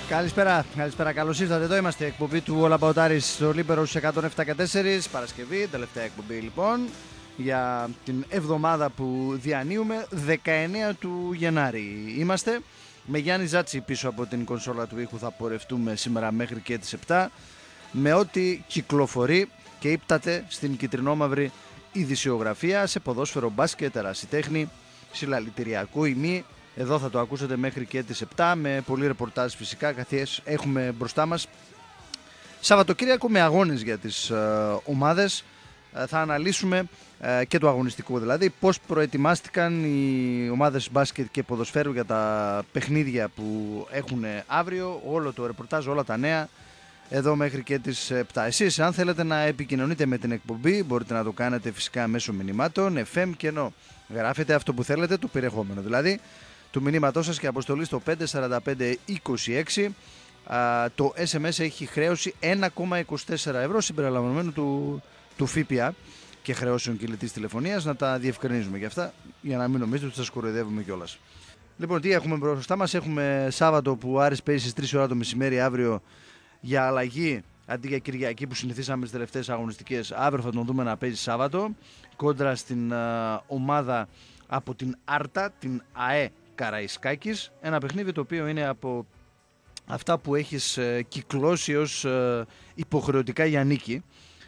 Καλησπέρα, καλώς ήρθατε. Εδώ είμαστε, εκπομπή του All About Aris στο Λίμπερο 107,4. Παρασκευή, τελευταία εκπομπή λοιπόν για την εβδομάδα που διανύουμε, 19 του Γενάρη. Είμαστε με Γιάννη Ζάτσι πίσω από την κονσόλα του ήχου. Θα πορευτούμε σήμερα μέχρι και τις 7 με ό,τι κυκλοφορεί και ύπταται στην κυτρινόμαυρη ειδησιογραφία σε ποδόσφαιρο, μπάσκετ, ερασιτέχνη, συλλαλητηριακό ή μη. Εδώ θα το ακούσετε μέχρι και τις 7 με πολλή ρεπορτάζ φυσικά, καθώς έχουμε μπροστά μας Σαββατοκύριακο με αγώνες για τις ομάδες. Θα αναλύσουμε και το αγωνιστικό, δηλαδή πώς προετοιμάστηκαν οι ομάδες μπάσκετ και ποδοσφαίρου για τα παιχνίδια που έχουν αύριο, όλο το ρεπορτάζ, όλα τα νέα εδώ μέχρι και τις 7. Εσείς αν θέλετε να επικοινωνείτε με την εκπομπή μπορείτε να το κάνετε φυσικά μέσω μηνυμάτων FM και ενώ γράφετε αυτό που θέλετε, το περιεχόμενο δηλαδή του μηνύματός σας και αποστολή στο 54526. Το SMS έχει χρέωση 1,24 ευρώ συμπεριλαμβανομένου του ΦΠΑ και χρεώσεων κινητής τηλεφωνίας. Να τα διευκρινίζουμε για αυτά, για να μην νομίζετε ότι σας κοροϊδεύουμε κιόλας. Λοιπόν, τι έχουμε μπροστά μας? Έχουμε Σάββατο που ο Άρης παίζει στις 3 ώρα το μεσημέρι αύριο για αλλαγή. Αντί για Κυριακή που συνηθίσαμε τις τελευταίες αγωνιστικές, αύριο θα τον δούμε να παίζει Σάββατο κόντρα στην ομάδα από την Άρτα, την ΑΕ Καραϊσκάκης. Ένα παιχνίδι το οποίο είναι από αυτά που έχεις κυκλώσει ως υποχρεωτικά για νίκη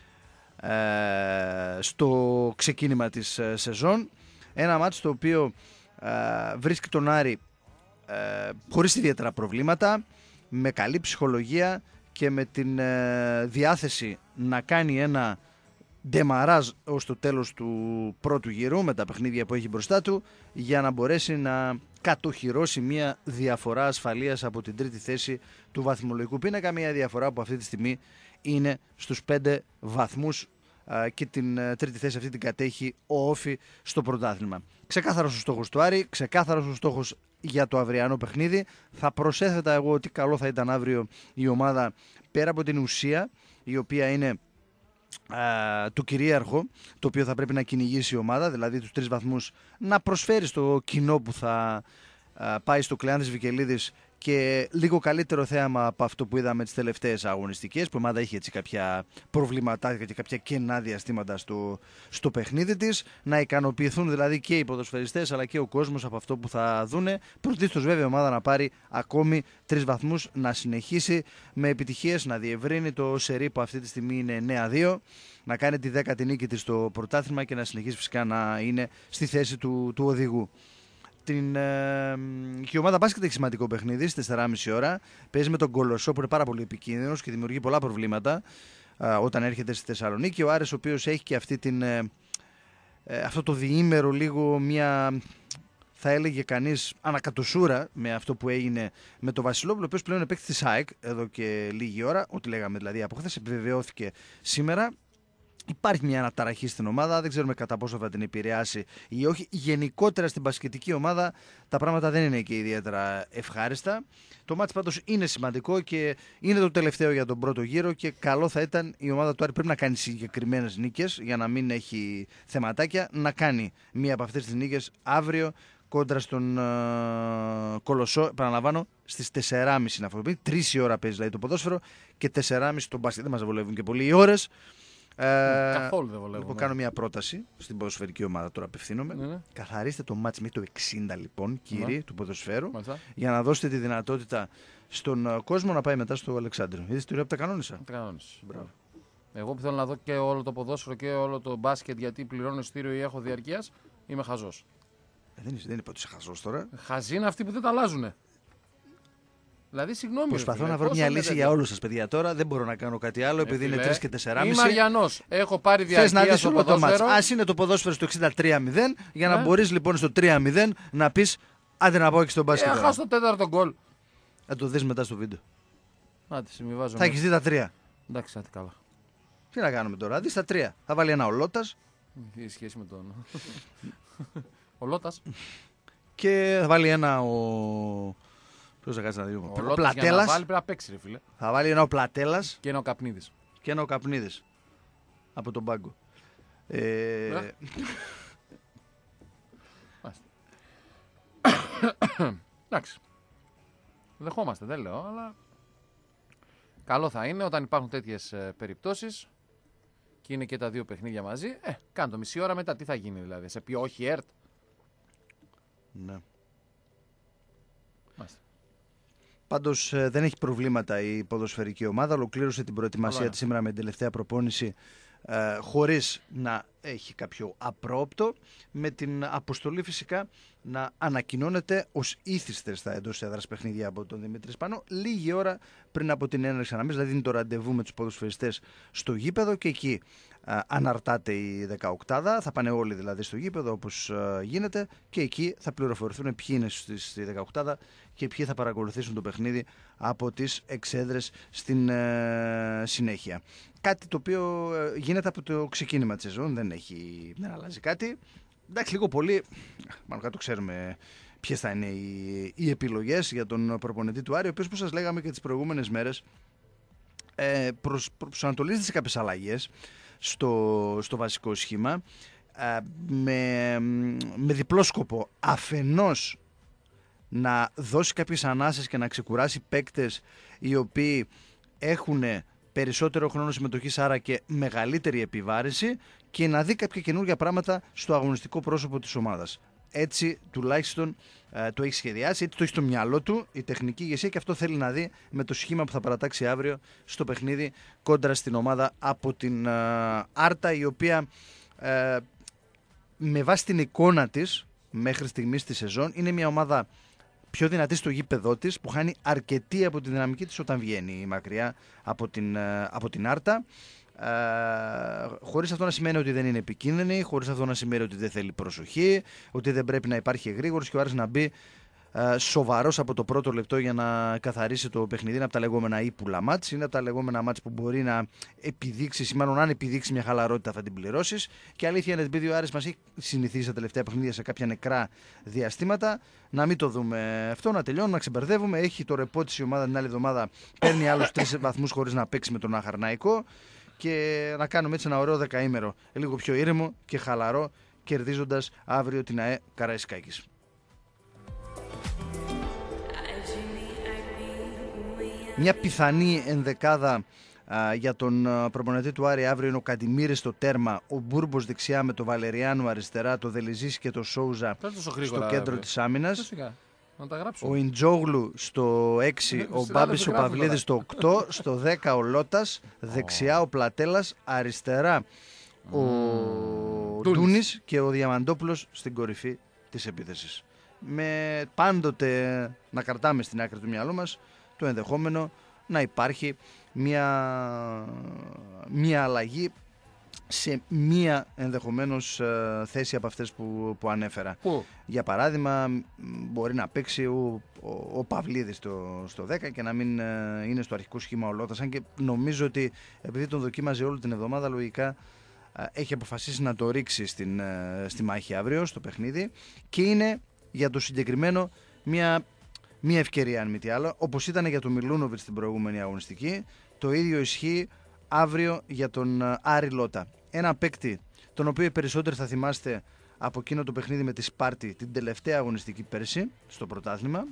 στο ξεκίνημα της σεζόν. Ένα μάτς το οποίο βρίσκει τον Άρη χωρίς ιδιαίτερα προβλήματα, με καλή ψυχολογία και με την διάθεση να κάνει ένα ντεμαράζ ως το τέλος του πρώτου γύρου με τα παιχνίδια που έχει μπροστά του, για να μπορέσει να κατοχυρώσει μια διαφορά ασφαλείας από την τρίτη θέση του βαθμολογικού πίνακα, μια διαφορά που αυτή τη στιγμή είναι στους 5 βαθμούς και την τρίτη θέση αυτή την κατέχει ο Όφι στο πρωτάθλημα. Ξεκάθαρος ο στόχος του Άρη, ξεκάθαρος ο στόχος για το αυριανό παιχνίδι. Θα προσέθετα εγώ ότι καλό θα ήταν αύριο η ομάδα, πέρα από την ουσία η οποία είναι το κυρίαρχο, το οποίο θα πρέπει να κυνηγήσει η ομάδα, δηλαδή τους 3 βαθμούς, να προσφέρει στο κοινό που θα πάει στο Κλεάνθης Βικελίδης και λίγο καλύτερο θέαμα από αυτό που είδαμε τις τελευταίες αγωνιστικές, που η ομάδα είχε έτσι κάποια προβληματάκια και κάποια κενά διαστήματα στο παιχνίδι της. Να ικανοποιηθούν δηλαδή και οι ποδοσφαιριστές αλλά και ο κόσμος από αυτό που θα δούνε. Πρωτίστως βέβαια η ομάδα να πάρει ακόμη 3 βαθμούς, να συνεχίσει με επιτυχίες, να διευρύνει το σερί που αυτή τη στιγμή είναι 9-2, να κάνει τη 10η νίκη της στο πρωτάθλημα και να συνεχίσει φυσικά να είναι στη θέση του οδηγού. Η ομάδα μπάσκετ έχει σημαντικό παιχνίδι στις 4.30 ώρα. Παίζει με τον Κολοσσό που είναι πάρα πολύ επικίνδυνος και δημιουργεί πολλά προβλήματα όταν έρχεται στη Θεσσαλονίκη. Ο Άρης, ο οποίος έχει και αυτό το διήμερο λίγο μια, θα έλεγε κανείς, ανακατοσούρα με αυτό που έγινε με τον Βασιλόπουλο, ο οποίος πλέον είναι παίκτης της ΑΕΚ εδώ και λίγη ώρα. Ό,τι λέγαμε δηλαδή από χθες επιβεβαιώθηκε σήμερα. Υπάρχει μια αναταραχή στην ομάδα, δεν ξέρουμε κατά πόσο θα την επηρεάσει ή όχι. Γενικότερα στην μπασκετική ομάδα τα πράγματα δεν είναι και ιδιαίτερα ευχάριστα. Το μάτς πάντως είναι σημαντικό και είναι το τελευταίο για τον πρώτο γύρο και καλό θα ήταν η ομάδα του Άρη, πρέπει να κάνει συγκεκριμένες νίκες για να μην έχει θεματάκια, να κάνει μία από αυτές τις νίκες αύριο κόντρα στον Κολοσσό. Επαναλαμβάνω, στις 4.30 να φοβηθεί. 3 η ώρα παίζει δηλαδή το ποδόσφαιρο και 4.30 το μπάσκετ. Δεν μας βολεύουν και πολύ οι ώρες. Καθόλου δεν βολεύουν. Λοιπόν, κάνω μια πρόταση στην ποδοσφαιρική ομάδα, τώρα απευθύνομαι. Ναι. Καθαρίστε το μάτς μέχρι το 60 λοιπόν, κύριοι του ποδοσφαίρου, για να δώσετε τη δυνατότητα στον κόσμο να πάει μετά στο Αλεξάνδριο. Είδες τη ώρα που τα κανόνισα? Τα κανόνισα. Εγώ που θέλω να δω και όλο το ποδόσφαιρο και όλο το μπάσκετ, γιατί πληρώνω εισιτήριο ή έχω διαρκείας, είμαι χαζός. Δεν είπα ότι είσαι χαζός τώρα. Χαζοί είναι αυτοί που δεν τα αλλάζουν. Δηλαδή, συγγνώμη. Προσπαθώ να βρω μια λύση για όλους σας, παιδιά. Τώρα δεν μπορώ να κάνω κάτι άλλο επειδή είναι 3 και 4,5. Είμαι Αριανός. Έχω πάρει διαρκεία στο ποδόσφαιρο. Ας είναι το ποδόσφαιρο στο 63-0, για να μπορείς λοιπόν στο 3-0 να πεις άντε να πάω και στον μπάσκετ. Θα χάσω το 4ο γκολ. Θα το δεις μετά στο βίντεο. Θα έχεις δει τα 3. Εντάξει, άντε καλά. Τι να κάνουμε τώρα, δεις τα 3. Θα βάλει ένα ο Λότας. Τι σχέση με τον. Ο Λότας. Και θα βάλει ένα ο. Ποιος θα κάτσει να δει? Ο Πλατέλας. Θα βάλει, πρέπει να παίξει, ρε φίλε. Θα βάλει ένα ο Πλατέλας. Και ένα ο Καπνίδης. Και ένα ο Καπνίδης. Από τον πάγκο. Εντάξει. Δεχόμαστε, δεν λέω, αλλά Καλό θα είναι όταν υπάρχουν τέτοιες περιπτώσεις και είναι και τα δύο παιχνίδια μαζί. Κάνε το μισή ώρα μετά. Τι θα γίνει δηλαδή, σε πει όχι ΕΡΤ. Ναι. Μάλιστα. Πάντως δεν έχει προβλήματα η ποδοσφαιρική ομάδα. Ολοκλήρωσε την προετοιμασία της σήμερα με την τελευταία προπόνηση χωρίς να έχει κάποιο απρόοπτο, με την αποστολή φυσικά να ανακοινώνεται ως ήθιστερ στα εντός έδρας παιχνίδια από τον Δημήτρη Σπανό λίγη ώρα πριν από την έναρξη αναμέσης, δηλαδή είναι το ραντεβού με τους ποδοσφαιριστές στο γήπεδο και εκεί αναρτάται η 18η, θα πάνε όλοι δηλαδή στο γήπεδο όπως γίνεται και εκεί θα πληροφορηθούν ποιοι είναι στη 18η και ποιοι θα παρακολουθήσουν το παιχνίδι από τις εξέδρες στην συνέχεια. Κάτι το οποίο γίνεται από το ξεκίνημα της σεζόν, δεν αλλάζει κάτι. Εντάξει, λίγο πολύ, μάλλον το ξέρουμε ποιες θα είναι οι επιλογές για τον προπονητή του Άρη, ο οποίος, όπως σας λέγαμε και τις προηγούμενες μέρες, προσανατολίζεται σε κάποιες αλλαγές στο βασικό σχήμα, με διπλό σκοπό. Αφενός να δώσει κάποιες ανάσες και να ξεκουράσει παίκτες οι οποίοι έχουν περισσότερο χρόνο συμμετοχής, άρα και μεγαλύτερη επιβάρηση, και να δει κάποια καινούργια πράγματα στο αγωνιστικό πρόσωπο της ομάδας. Έτσι τουλάχιστον το έχει σχεδιάσει, έτσι το έχει στο μυαλό του η τεχνική ηγεσία και αυτό θέλει να δει με το σχήμα που θα παρατάξει αύριο στο παιχνίδι κόντρα στην ομάδα από την Άρτα, η οποία με βάση την εικόνα της μέχρι στιγμής στη σεζόν είναι μια ομάδα πιο δυνατή στο γήπεδό της, που χάνει αρκετή από τη δυναμική της όταν βγαίνει μακριά από την Άρτα, χωρίς αυτό να σημαίνει ότι δεν είναι επικίνδυνη, χωρίς αυτό να σημαίνει ότι δεν θέλει προσοχή, ότι δεν πρέπει να υπάρχει εγρήγορος και ο Άρης να μπει σοβαρός από το πρώτο λεπτό για να καθαρίσει το παιχνίδι. Είναι από τα λεγόμενα ύπουλα μάτς, είναι από τα λεγόμενα μάτς που μπορεί να επιδείξει, ή μάλλον αν επιδείξει μια χαλαρότητα θα την πληρώσεις. Και αλήθεια είναι, επειδή ο Άρης μας έχει συνηθίσει τα τελευταία παιχνίδια σε κάποια νεκρά διαστήματα, να μην το δούμε αυτό, να τελειώνουμε, να ξεμπερδεύουμε. Έχει το ρεπό της η ομάδα την άλλη εβδομάδα, παίρνει άλλους 3 βαθμούς χωρίς να παίξει με τον Αχαρναϊκό, και να κάνουμε έτσι ένα ωραίο δεκαήμερο, λίγο πιο ήρεμο και χαλαρό, κερδίζοντας αύριο την ΑΕ Καραϊσκάκης. Μια πιθανή ενδεκάδα για τον προπονητή του Άρη αύριο είναι ο Καντιμίρης στο τέρμα, ο Μπούρμπος δεξιά με το Βαλεριάνου αριστερά, το Δελιζής και το Σόουζα στο κέντρο της άμυνας, ο Ιντζόγλου στο 6, ο Μπάμπης ο Παυλίδης στο 8, στο 10 ο Λότας, δεξιά ο Πλατέλας, αριστερά ο Ντούνης και ο Διαμαντόπουλος στην κορυφή της επίθεσης. Με πάντοτε να κρατάμε στην άκρη του μυαλού μας το ενδεχόμενο να υπάρχει μια αλλαγή σε μία ενδεχομένως θέση από αυτές που ανέφερα. Για παράδειγμα, μπορεί να παίξει ο Παυλίδης στο 10 και να μην είναι στο αρχικό σχήμα ο Λότας, αν και νομίζω ότι επειδή τον δοκίμαζε όλη την εβδομάδα, λογικά έχει αποφασίσει να το ρίξει στη μάχη αύριο στο παιχνίδι, και είναι για το συγκεκριμένο μια ευκαιρία, αν μη τι άλλο, όπως ήταν για τον Μιλούνοβιτς την προηγούμενη αγωνιστική. Το ίδιο ισχύει αύριο για τον Άρη Λότα. Ένα παίκτη τον οποίο οι περισσότεροι θα θυμάστε από εκείνο το παιχνίδι με τη Σπάρτη την τελευταία αγωνιστική πέρσι στο πρωτάθλημα,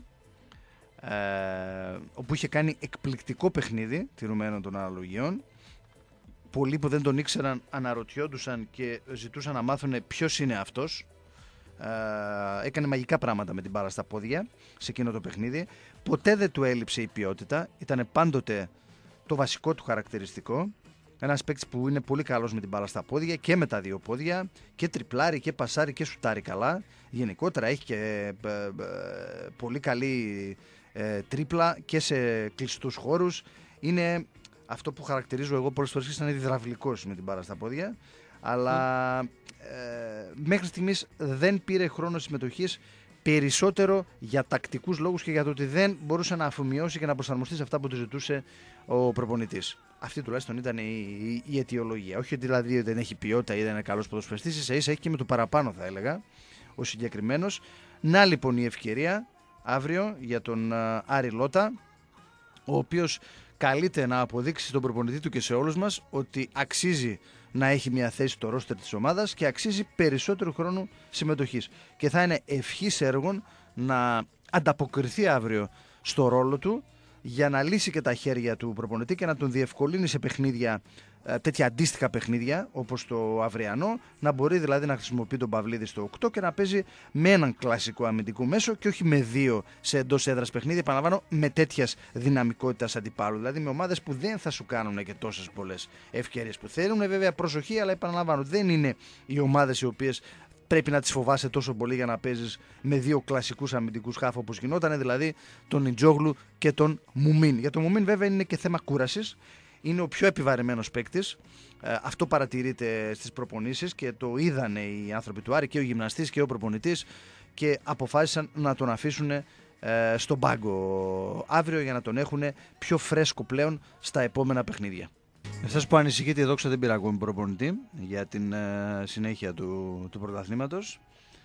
όπου είχε κάνει εκπληκτικό παιχνίδι τηρουμένων των αναλογιών. Πολλοί που δεν τον ήξεραν αναρωτιόντουσαν και ζητούσαν να μάθουν ποιος είναι αυτός. Έκανε μαγικά πράγματα με την μπάλα στα πόδια σε εκείνο το παιχνίδι. Ποτέ δεν του έλειψε η ποιότητα, ήταν πάντοτε το βασικό του χαρακτηριστικό. Ένας παίκτης που είναι πολύ καλός με την μπάλα στα πόδια και με τα δύο πόδια, και τριπλάρει και πασάρει και σουτάρει καλά. Γενικότερα έχει και πολύ καλή τρίπλα και σε κλειστούς χώρους. Είναι αυτό που χαρακτηρίζω εγώ πολλές φορές, ήταν υδραυλικός με την μπάλα στα πόδια, αλλά μέχρι στιγμής δεν πήρε χρόνο συμμετοχής, περισσότερο για τακτικούς λόγους και για το ότι δεν μπορούσε να αφομοιώσει και να προσαρμοστεί σε αυτά που του ζητούσε ο προπονητής. Αυτή τουλάχιστον ήταν η αιτιολογία. Όχι δηλαδή ότι δεν έχει ποιότητα ή δεν είναι καλός ποδοσφαιριστής, ίσα-ίσα έχει και με το παραπάνω, θα έλεγα, ο συγκεκριμένος. Να λοιπόν η ευκαιρία αύριο για τον Άρη Λότα, ο οποίος καλείται να αποδείξει στον προπονητή του και σε όλους μας ότι αξίζει να έχει μια θέση στο ρόστερ της ομάδας και αξίζει περισσότερο χρόνο συμμετοχής. Και θα είναι ευχής έργων να ανταποκριθεί αύριο στο ρόλο του, για να λύσει και τα χέρια του προπονητή και να τον διευκολύνει σε παιχνίδια, τέτοια αντίστοιχα παιχνίδια όπως το αυριανό, να μπορεί δηλαδή να χρησιμοποιεί τον Παυλίδη στο 8 και να παίζει με έναν κλασικό αμυντικό μέσο και όχι με 2 σε εντός έδρας παιχνίδια, επαναλαμβάνω, με τέτοιας δυναμικότητας αντιπάλου, δηλαδή με ομάδες που δεν θα σου κάνουν και τόσες πολλές ευκαιρίες, που θέλουν βέβαια προσοχή, αλλά επαναλαμβάνω, δεν είναι οι ομάδες οι οποίες πρέπει να τις φοβάσαι τόσο πολύ για να παίζεις με 2 κλασικούς αμυντικούς χάφ όπως γινόταν, δηλαδή τον Ιτζόγλου και τον Μουμίν. Για τον Μουμίν βέβαια είναι και θέμα κούρασης, είναι ο πιο επιβαρημένος παίκτης, αυτό παρατηρείται στις προπονήσεις και το είδανε οι άνθρωποι του Άρη, και ο γυμναστής και ο προπονητής, και αποφάσισαν να τον αφήσουν στον πάγκο αύριο για να τον έχουν πιο φρέσκο πλέον στα επόμενα παιχνίδια. Εσάς που ανησυχείτε, η Δόξα δεν πήρε ακόμη προπονητή για την συνέχεια του πρωταθλήματος.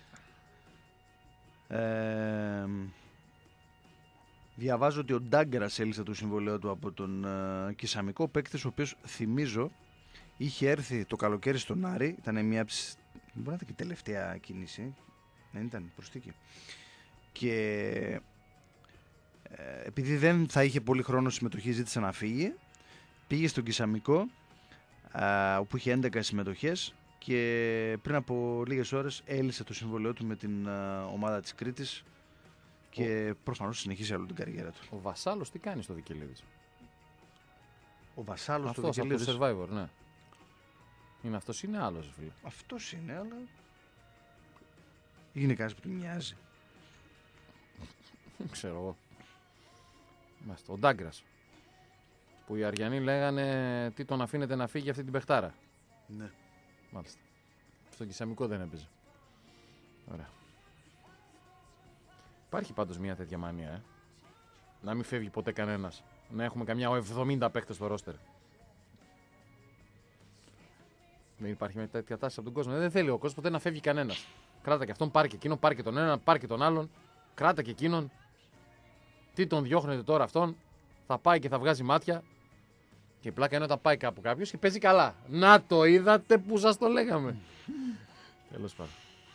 Διαβάζω ότι ο Ντάγκρας έλυσε το συμβολέο του από τον Κισαμικό, παίκτης ο οποίος, θυμίζω, είχε έρθει το καλοκαίρι στον Άρη, ήταν μια από τις, μπορεί να ήταν και η τελευταία κίνηση, δεν ήταν προσθήκη, και επειδή δεν θα είχε πολύ χρόνο συμμετοχή, ζήτησε να φύγει. Πήγε στον Κισαμικό, όπου είχε 11 συμμετοχές, και πριν από λίγες ώρες έλυσε το συμβολέο του με την ομάδα της Κρήτης και προφανώς συνεχίσει άλλο την καριέρα του. Ο Βασάλος τι κάνει στο Βικελίδης? Ο Βασάλος στο Αυτός από Βικελίδης. το Survivor, ναι. Είναι αυτός, είναι άλλος, φίλε. Αυτός είναι, αλλά είναι κανείς που του μοιάζει. Δεν ξέρω εγώ. Μάλιστα, ο Ντάγκρας. Που οι Αριανοί λέγανε τι τον αφήνετε να φύγει αυτή την παιχτάρα. Ναι. Μάλιστα. Στον Κισαμικό δεν έπαιζε. Ωραία. Υπάρχει πάντως μια τέτοια μανία, να μην φεύγει ποτέ κανένας. Να έχουμε καμιά 70 παίκτες στο ρόστερ. Δεν υπάρχει μια τέτοια τάση από τον κόσμο. Δεν θέλει ο κόσμος ποτέ να φεύγει κανένας. Κράτα και αυτόν, πάρει και εκείνον, πάρει και τον έναν, πάρει και τον άλλον. Κράτα και εκείνον. Τι τον διώχνετε τώρα αυτόν? Θα πάει και θα βγάζει μάτια. Και η πλάκα είναι όταν πάει κάπου κάποιος και παίζει καλά. Να το είδατε που σας το λέγαμε. Τέλος πάντων.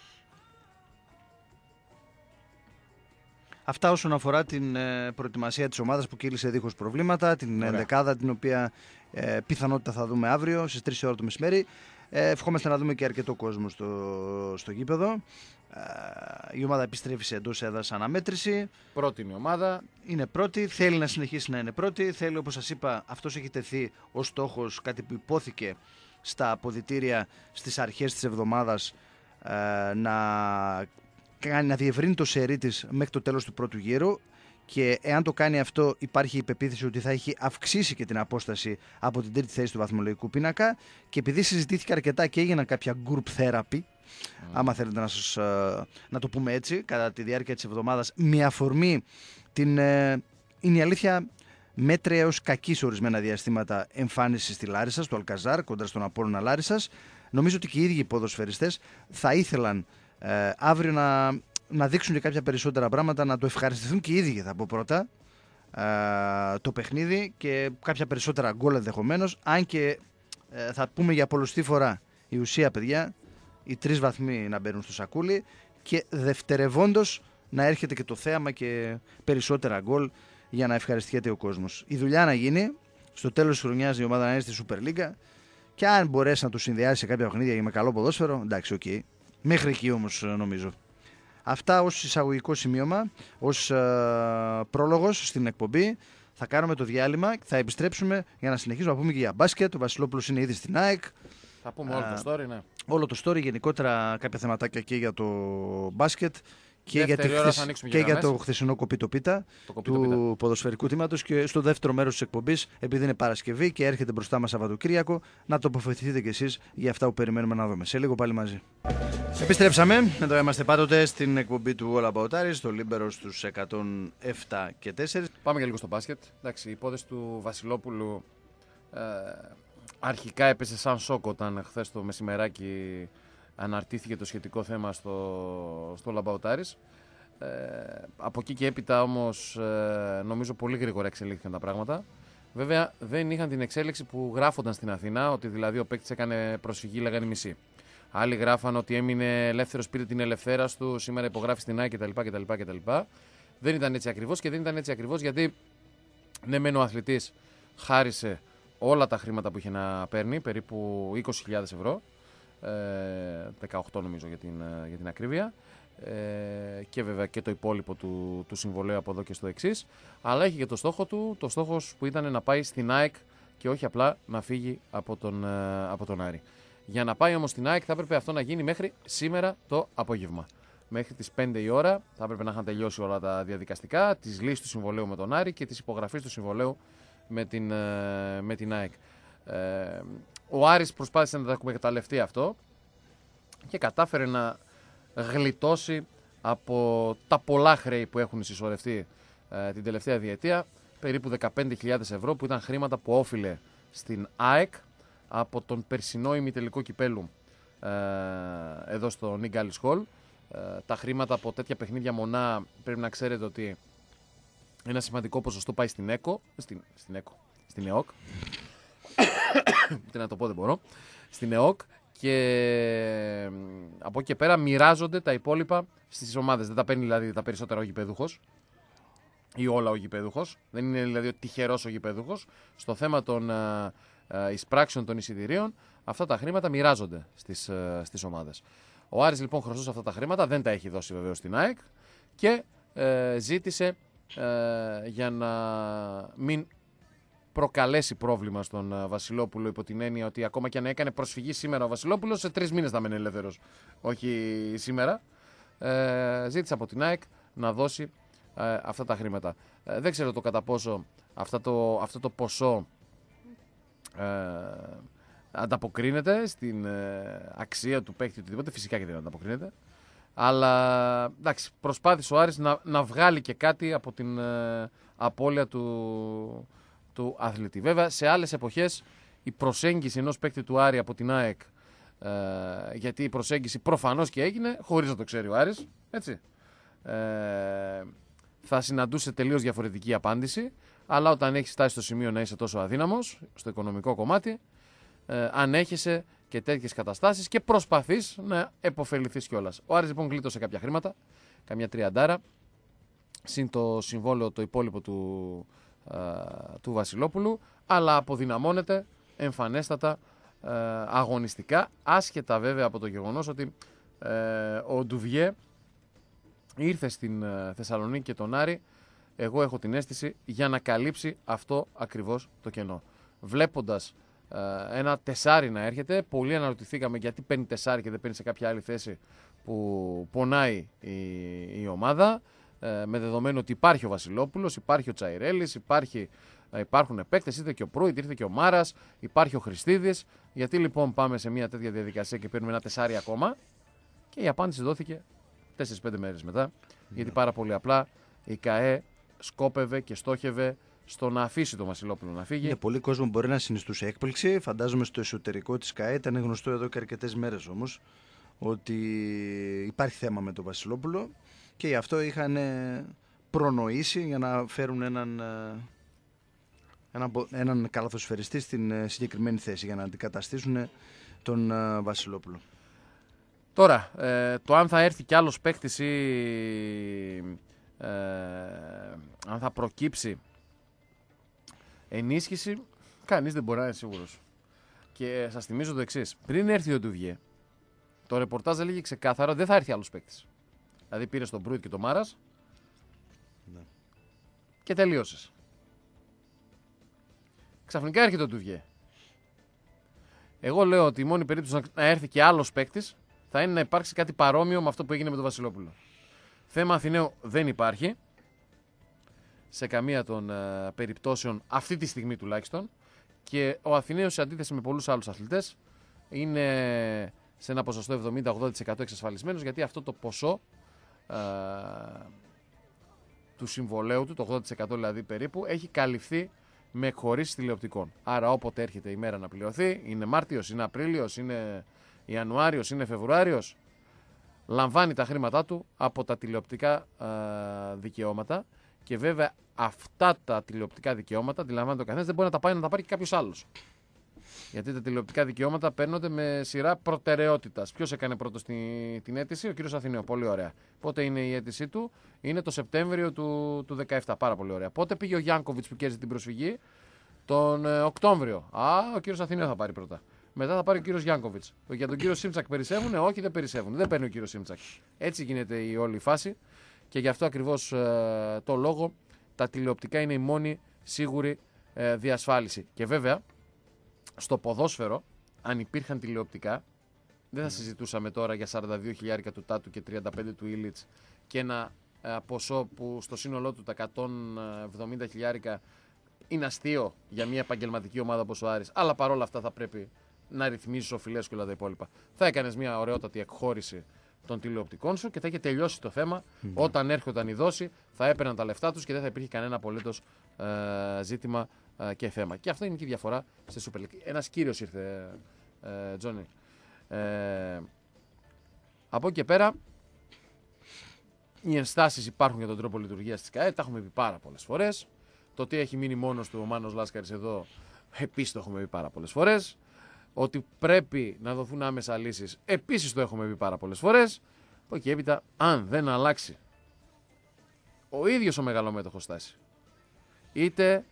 Αυτά όσον αφορά την προετοιμασία της ομάδας που κύλησε δίχως προβλήματα, την ενδεκάδα την οποία πιθανότητα θα δούμε αύριο στις 3 ώρα το μεσημέρι. Ευχόμαστε να δούμε και αρκετό κόσμο στο γήπεδο. Η ομάδα επιστρέφει σε εντός έδρας αναμέτρηση. Πρώτη είναι η ομάδα. Είναι πρώτη, θέλει να συνεχίσει να είναι πρώτη. Θέλει, όπως σας είπα, αυτός έχει τεθεί ως στόχος, κάτι που υπόθηκε στα αποδυτήρια στις αρχές της εβδομάδας, να διευρύνει το σερί της μέχρι το τέλος του πρώτου γύρου, και εάν το κάνει αυτό υπάρχει η πεποίθηση ότι θα έχει αυξήσει και την απόσταση από την τρίτη θέση του βαθμολογικού πίνακα, και επειδή συζητήθηκε αρκετά και έγιναν κάποια group therapy, άμα θέλετε να το πούμε έτσι, κατά τη διάρκεια της εβδομάδας, με αφορμή είναι η αλήθεια μέτρια έως κακή σε ορισμένα διαστήματα εμφάνιση στη Λάρισα, στο Αλκαζάρ, κοντά στον Απόλλωνα Λάρισσας. Νομίζω ότι και οι ίδιοι οι ποδοσφαιριστές θα ήθελαν αύριο να δείξουν και κάποια περισσότερα πράγματα, να το ευχαριστηθούν και οι ίδιοι, θα πω πρώτα, το παιχνίδι, και κάποια περισσότερα γκολ ενδεχομένως, αν και θα πούμε για πολλωστή φορά η ουσία, παιδιά, οι 3 βαθμοί να μπαίνουν στο σακούλι, και δευτερευόντως να έρχεται και το θέαμα και περισσότερα γκολ για να ευχαριστιέται ο κόσμος. Η δουλειά να γίνει, στο τέλος της χρονιάς η ομάδα να είναι στη Super League, και αν μπορέσει να το συνδυάσει σε κάποια παιχνίδια με καλό ποδόσφαιρο, εντάξει, οκ. Μέχρι εκεί όμως νομίζω. Αυτά ως εισαγωγικό σημείωμα, ως πρόλογος στην εκπομπή. Θα κάνουμε το διάλειμμα, θα επιστρέψουμε για να συνεχίσουμε να πούμε και για μπάσκετ. Ο Βασιλόπουλος είναι ήδη στην ΑΕΚ. Θα πούμε όλο το story, ναι. Όλο το story, γενικότερα κάποια θεματάκια και για το μπάσκετ και για το χθεσινό κοπίτο πίτα του ποδοσφαιρικού τμήματος, και στο δεύτερο μέρος της εκπομπής, επειδή είναι Παρασκευή και έρχεται μπροστά μας Σαββατοκύριακο, να τοποθετηθείτε κι εσείς για αυτά που περιμένουμε να δούμε. Σε λίγο πάλι μαζί. Επιστρέψαμε. Εδώ είμαστε πάντοτε στην εκπομπή του All About Aris, στο Λίμπερο στους 107 και 4. Πάμε και λίγο στο μπάσκετ. Εντάξει, η υπόθεση του Βασιλόπουλου αρχικά έπεσε σαν σοκ όταν χθες το μεσημεράκι αναρτήθηκε το σχετικό θέμα στο All About Aris. Από εκεί και έπειτα όμως νομίζω πολύ γρήγορα εξελίχθηκαν τα πράγματα. Βέβαια δεν είχαν την εξέλιξη που γράφονταν στην Αθήνα, ότι δηλαδή ο παίκτης έκανε προσφυγή, λέγανε οι μισοί. Άλλοι γράφαν ότι έμεινε ελεύθερος, πήρε την ελευθέρα του, σήμερα υπογράφει στην ΑΕΚ κτλ. Δεν ήταν έτσι ακριβώς, και δεν ήταν έτσι ακριβώς γιατί Ναι, μεν ο αθλητής χάρισε όλα τα χρήματα που είχε να παίρνει, περίπου 20.000 ευρώ, 18 νομίζω για την ακρίβεια, και βέβαια και το υπόλοιπο του συμβολέου από εδώ και στο εξής, αλλά έχει και το στόχο του, το στόχος που ήταν να πάει στην ΑΕΚ και όχι απλά να φύγει από τον Άρη. Για να πάει όμως στην ΑΕΚ θα έπρεπε αυτό να γίνει μέχρι σήμερα το απόγευμα. Μέχρι τις 5 η ώρα θα έπρεπε να είχαν τελειώσει όλα τα διαδικαστικά, της λύσης του συμβολέου με τον Άρη και της υπογραφής του συμβολέου με την ΑΕΚ. Ο Άρης προσπάθησε να τα εκμεταλλευτεί αυτό και κατάφερε να γλιτώσει από τα πολλά χρέη που έχουν συσσωρευτεί την τελευταία διετία, περίπου 15.000 ευρώ που ήταν χρήματα που όφιλε στην ΑΕΚ από τον περσινό ημιτελικό κυπέλου εδώ στο Νίγκαλις Χολ. Τα χρήματα από τέτοια παιχνίδια μονά πρέπει να ξέρετε ότι ένα σημαντικό ποσοστό πάει στην ΕΟΚ. Τι να το πω, δεν μπορώ. Στην ΕΟΚ, και από εκεί και πέρα μοιράζονται τα υπόλοιπα στις ομάδες. Δεν τα παίρνει δηλαδή τα περισσότερα ο γηπεδούχος ή όλα ο γηπεδούχος. Δεν είναι δηλαδή ο τυχερός ο γηπεδούχος. Στο θέμα των εισπράξεων των εισιτηρίων, αυτά τα χρήματα μοιράζονται στις ομάδες. Ο Άρης λοιπόν χρωστούσε αυτά τα χρήματα, δεν τα έχει δώσει βεβαίως στην ΑΕΚ και ζήτησε για να μην προκαλέσει πρόβλημα στον Βασιλόπουλο, υπό την έννοια ότι ακόμα και αν έκανε προσφυγή σήμερα ο Βασιλόπουλος, σε 3 μήνες θα μένει ελεύθερος, όχι σήμερα. Ζήτησε από την ΑΕΚ να δώσει αυτά τα χρήματα. Δεν ξέρω το κατά πόσο αυτό το ποσό ανταποκρίνεται στην αξία του παίκτη, οτιδήποτε. Φυσικά και δεν ανταποκρίνεται. Αλλά εντάξει, προσπάθησε ο Άρης να βγάλει και κάτι από την απώλεια του αθλητή. Βέβαια, σε άλλες εποχές η προσέγγιση ενός παίκτη του Άρη από την ΑΕΚ, γιατί η προσέγγιση προφανώς και έγινε, χωρίς να το ξέρει ο Άρης, έτσι, θα συναντούσε τελείως διαφορετική απάντηση. Αλλά όταν έχεις φτάσει στο σημείο να είσαι τόσο αδύναμος στο οικονομικό κομμάτι, ανέχεσαι και τέτοιες καταστάσεις και προσπαθείς να επωφεληθείς κιόλας. Ο Άρης λοιπόν γλίτωσε κάποια χρήματα, καμιά 30, συν το συμβόλαιο το υπόλοιπο του Βασιλόπουλου, αλλά αποδυναμώνεται εμφανέστατα αγωνιστικά, άσχετα βέβαια από το γεγονός ότι ο Ντουβιέ ήρθε στην Θεσσαλονίκη και τον Άρη, εγώ έχω την αίσθηση, για να καλύψει αυτό ακριβώς το κενό. Βλέποντας ένα τεσάρι να έρχεται, πολλοί αναρωτηθήκαμε γιατί παίρνει τεσάρι και δεν παίρνει σε κάποια άλλη θέση που πονάει η ομάδα, με δεδομένο ότι υπάρχει ο Βασιλόπουλος, υπάρχει ο Τσαϊρέλης, υπάρχουν παίκτες, ήρθε και ο Προύιτ, ήρθε και ο Μάρας, υπάρχει ο Χριστίδης. Γιατί λοιπόν πάμε σε μια τέτοια διαδικασία και παίρνουμε ένα τεσάρι ακόμα? Και η απάντηση δόθηκε 4-5 μέρες μετά, γιατί πάρα πολύ απλά η ΚΑΕ σκόπευε και στόχευε στο να αφήσει τον Βασιλόπουλο να φύγει. Για πολλοί κόσμο μπορεί να συνιστούσε έκπληξη. Φαντάζομαι στο εσωτερικό της ΚΑΕ ήταν γνωστό εδώ και αρκετές μέρες όμως ότι υπάρχει θέμα με τον Βασιλόπουλο και γι' αυτό είχαν προνοήσει για να φέρουν έναν καλαθοσφαιριστή στην συγκεκριμένη θέση για να αντικαταστήσουν τον Βασιλόπουλο. Τώρα, το αν θα έρθει κι άλλος παίκτης ή αν θα προκύψει ενίσχυση, κανείς δεν μπορεί να είναι σίγουρος. Και σας θυμίζω το εξής. Πριν έρθει ο Ντουβιέ, το ρεπορτάζ έλεγε ξεκάθαρα δεν θα έρθει άλλος παίκτης. Δηλαδή πήρε τον Μπρούιτ και τον Μάρας, ναι, και τελείωσες. Ξαφνικά έρχεται ο Ντουβιέ. Εγώ λέω ότι η μόνη περίπτωση να έρθει και άλλος παίκτης θα είναι να υπάρξει κάτι παρόμοιο με αυτό που έγινε με τον Βασιλόπουλο. Θέμα Αθηναίου δεν υπάρχει, σε καμία των περιπτώσεων αυτή τη στιγμή τουλάχιστον, και ο Αθηναίος σε αντίθεση με πολλούς άλλους αθλητές είναι σε ένα ποσοστό 70-80% εξασφαλισμένος, γιατί αυτό το ποσό του συμβολέου του, το 80% δηλαδή περίπου, έχει καλυφθεί με εκχωρήσεις τηλεοπτικών. Άρα όποτε έρχεται η μέρα να πληρωθεί, είναι Μάρτιος, είναι Απρίλιος, είναι Ιανουάριος, είναι Φεβρουάριος, λαμβάνει τα χρήματά του από τα τηλεοπτικά δικαιώματα. Και βέβαια αυτά τα τηλεοπτικά δικαιώματα, αντιλαμβάνεται ο καθένας, δεν μπορεί να τα πάει να τα πάρει και κάποιος άλλος. Γιατί τα τηλεοπτικά δικαιώματα παίρνονται με σειρά προτεραιότητας. Ποιος έκανε πρώτος την αίτηση? Ο κύριος Αθηναίο. Πολύ ωραία. Πότε είναι η αίτησή του? Είναι το Σεπτέμβριο του 2017. Πάρα πολύ ωραία. Πότε πήγε ο Γιάνκοβιτς που κέρδισε την προσφυγή? Τον Οκτώβριο. Ο κύριος Αθηναίο θα πάρει πρώτα. Μετά θα πάρει ο κύριος Γιάνκοβιτς. Για τον κύριο Σίμψακ περισσεύουνε? Όχι, δεν περισσεύουν. Δεν παίρνει ο κύριος Σίμψακ. Έτσι γίνεται η όλη φάση. Και γι' αυτό ακριβώς το λόγο τα τηλεοπτικά είναι η μόνη σίγουρη διασφάλιση. Και βέβαια, στο ποδόσφαιρο, αν υπήρχαν τηλεοπτικά, δεν θα συζητούσαμε τώρα για 42 χιλιάρικα του Τάτου και 35 του Ήλιτς και ένα ποσό που στο σύνολό του τα 170 χιλιάρικα είναι αστείο για μια επαγγελματική ομάδα όπως ο Άρης, αλλά παρόλα αυτά θα πρέπει να ρυθμίζεις οφειλές και όλα τα υπόλοιπα. Θα έκανες μια ωραιότατη εκχώρηση των τηλεοπτικών σου και θα είχε τελειώσει το θέμα. Όταν έρχονταν η δόση, θα έπαιρναν τα λεφτά τους και δεν θα υπήρχε κανένα απολύτως ζήτημα και θέμα. Και αυτό είναι και η διαφορά στη Super League. Ένας κύριος ήρθε, Τζόνι. Από εκεί και πέρα, οι ενστάσεις υπάρχουν για τον τρόπο λειτουργίας της ΚΑΕ. Τα έχουμε πει πάρα πολλές φορές. Το ότι έχει μείνει μόνος του ο Μάνος Λάσκαρης εδώ, επίσης το έχουμε πει πάρα πολλές φορές. Ότι πρέπει να δοθούν άμεσα λύσεις, επίσης το έχουμε πει πάρα πολλές φορές. Από εκεί έπειτα, αν δεν αλλάξει ο ίδιος ο μεγαλομέτωχος στάση, είτε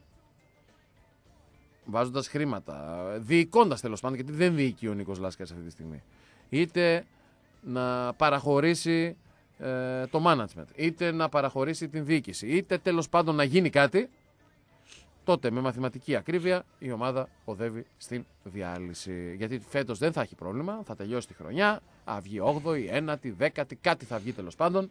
βάζοντας χρήματα, διοικώντας τέλος πάντων, γιατί δεν διοικεί ο Νίκος Λάσκαρης αυτή τη στιγμή, είτε να παραχωρήσει το management, είτε να παραχωρήσει την διοίκηση, είτε τέλος πάντων να γίνει κάτι, τότε με μαθηματική ακρίβεια η ομάδα οδεύει στην διάλυση. Γιατί φέτος δεν θα έχει πρόβλημα, θα τελειώσει τη χρονιά, θα βγει 8η, 9η, 10η, κάτι θα βγει τέλος πάντων,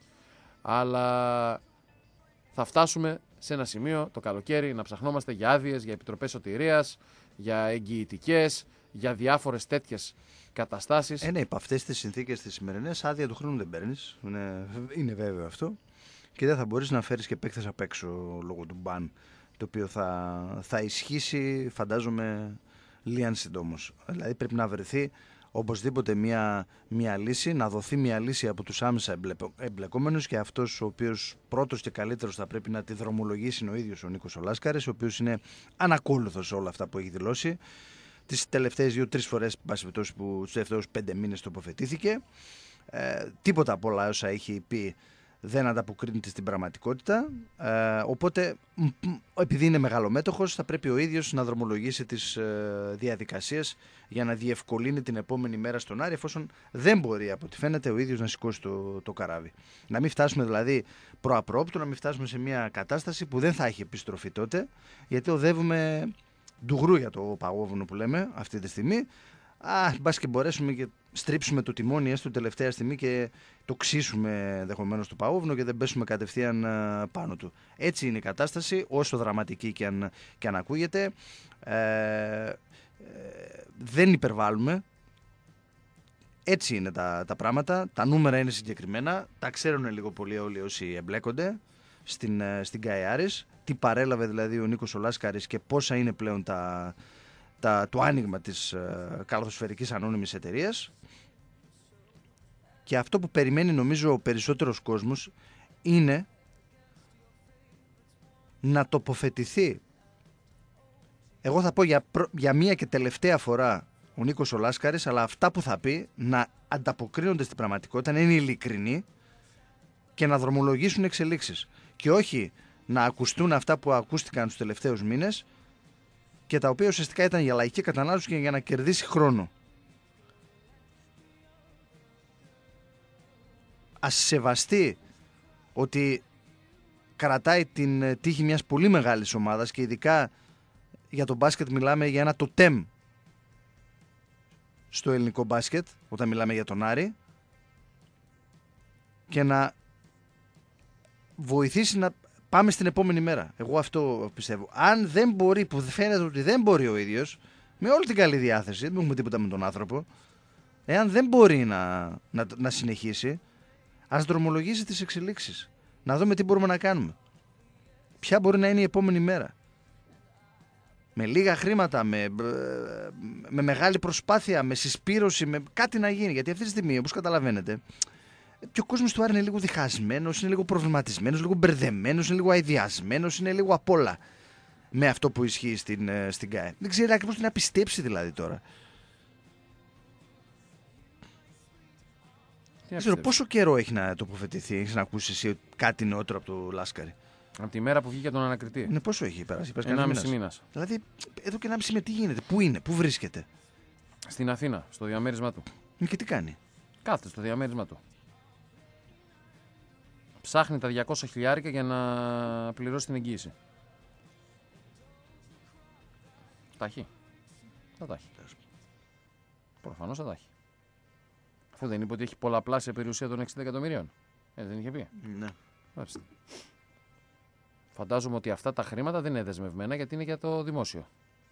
αλλά θα φτάσουμε σε ένα σημείο το καλοκαίρι να ψαχνόμαστε για άδειες, για επιτροπές σωτηρίας, για εγγυητικές, για διάφορες τέτοιες καταστάσεις. Ναι, υπ' αυτές τις συνθήκες τις σημερινές, άδεια του χρόνου δεν παίρνεις. Είναι βέβαιο αυτό. Και δεν θα μπορείς να φέρεις και παίκτες απ' έξω λόγω του μπαν, το οποίο θα ισχύσει, φαντάζομαι, λίαν συντόμως. Δηλαδή πρέπει να βρεθεί οπωσδήποτε μια λύση, να δοθεί μια λύση από τους άμεσα εμπλεκόμενους, και αυτός ο οποίος πρώτος και καλύτερος θα πρέπει να τη δρομολογήσει είναι ο ίδιος ο Νίκος ο Λάσκαρης, ο οποίος είναι ανακόλουθος σε όλα αυτά που έχει δηλώσει. Τις τελευταίες 2-3 φορές που τους τελευταίους 5 μήνες τοποθετήθηκε. Τίποτα από όλα όσα έχει πει δεν ανταποκρίνεται στην πραγματικότητα, οπότε επειδή είναι μεγαλομέτωχος θα πρέπει ο ίδιος να δρομολογήσει τις διαδικασίες για να διευκολύνει την επόμενη μέρα στον Άρη, εφόσον δεν μπορεί από ό,τι φαίνεται ο ίδιος να σηκώσει το καράβι. Να μην φτάσουμε δηλαδή προαπρόπτου, να μην φτάσουμε σε μια κατάσταση που δεν θα έχει επιστροφή τότε, γιατί οδεύουμε ντουγρού για το παγόβουνο που λέμε αυτή τη στιγμή. Μπας και μπορέσουμε και στρίψουμε το τιμόνι έστω τελευταία στιγμή και το ξύσουμε ενδεχομένως το παγόβουνο και δεν πέσουμε κατευθείαν πάνω του. Έτσι είναι η κατάσταση, όσο δραματική και αν ακούγεται. Δεν υπερβάλλουμε. Έτσι είναι τα πράγματα. Τα νούμερα είναι συγκεκριμένα. Τα ξέρουν λίγο πολύ όλοι όσοι εμπλέκονται στην ΚΑΕ Άρης. Τι παρέλαβε δηλαδή ο Νίκος ο Λάσκαρης και πόσα είναι πλέον το άνοιγμα της καλαθοσφαιρικής ανώνυμης εταιρείας. Και αυτό που περιμένει νομίζω ο περισσότερος κόσμος είναι να τοποθετηθεί, εγώ θα πω για μία και τελευταία φορά, ο Νίκος ο Λάσκαρης, αλλά αυτά που θα πει να ανταποκρίνονται στην πραγματικότητα, να είναι ειλικρινοί και να δρομολογήσουν εξελίξεις και όχι να ακουστούν αυτά που ακούστηκαν τους τελευταίους μήνες και τα οποία ουσιαστικά ήταν για λαϊκή κατανάλωση και για να κερδίσει χρόνο. Ας σεβαστεί ότι κρατάει την τύχη μιας πολύ μεγάλης ομάδας και ειδικά για το μπάσκετ μιλάμε για ένα τοτέμ στο ελληνικό μπάσκετ όταν μιλάμε για τον Άρη, και να βοηθήσει να πάμε στην επόμενη μέρα. Εγώ αυτό πιστεύω. Αν δεν μπορεί, που φαίνεται ότι δεν μπορεί ο ίδιος, με όλη την καλή διάθεση, δεν έχουμε τίποτα με τον άνθρωπο, εάν δεν μπορεί να συνεχίσει, ας δρομολογήσει τις εξελίξεις. Να δούμε τι μπορούμε να κάνουμε. Ποια μπορεί να είναι η επόμενη μέρα. Με λίγα χρήματα, με μεγάλη προσπάθεια, με συσπήρωση, με κάτι να γίνει. Γιατί αυτή τη στιγμή, όπως καταλαβαίνετε, και ο κόσμος του Άρη είναι λίγο διχασμένος, είναι λίγο προβληματισμένος, λίγο μπερδεμένος, είναι λίγο αηδιασμένος, είναι λίγο απ' όλα. με αυτό που ισχύει στην ΚΑΕ. Δεν ξέρει ακριβώς τι να πιστέψει δηλαδή τώρα. Δεν ξέρω πόσο καιρό έχει να τοποθετηθεί, έχεις να ακούσει εσύ κάτι νεότερο από το Λάσκαρη. Από τη μέρα που βγήκε τον ανακριτή. Ναι, πόσο έχει περάσει, 1,5 μήνας. Δηλαδή, εδώ και 1,5 μήνα τι γίνεται, πού είναι, πού βρίσκεται. Στην Αθήνα, στο διαμέρισμά του. Και τι κάνει. Κάθεται στο διαμέρισμά του. Ψάχνει τα 200 χιλιάρικα για να πληρώσει την εγγύηση. Τα έχει. Θα τα έχει. Προφανώς θα τα έχει. Αφού δεν είπε ότι έχει πολλαπλάσια περιουσία των 60 εκατομμυρίων. Δεν είχε πει. Ναι. Μάλιστα. Φαντάζομαι ότι αυτά τα χρήματα δεν είναι δεσμευμένα γιατί είναι για το δημόσιο.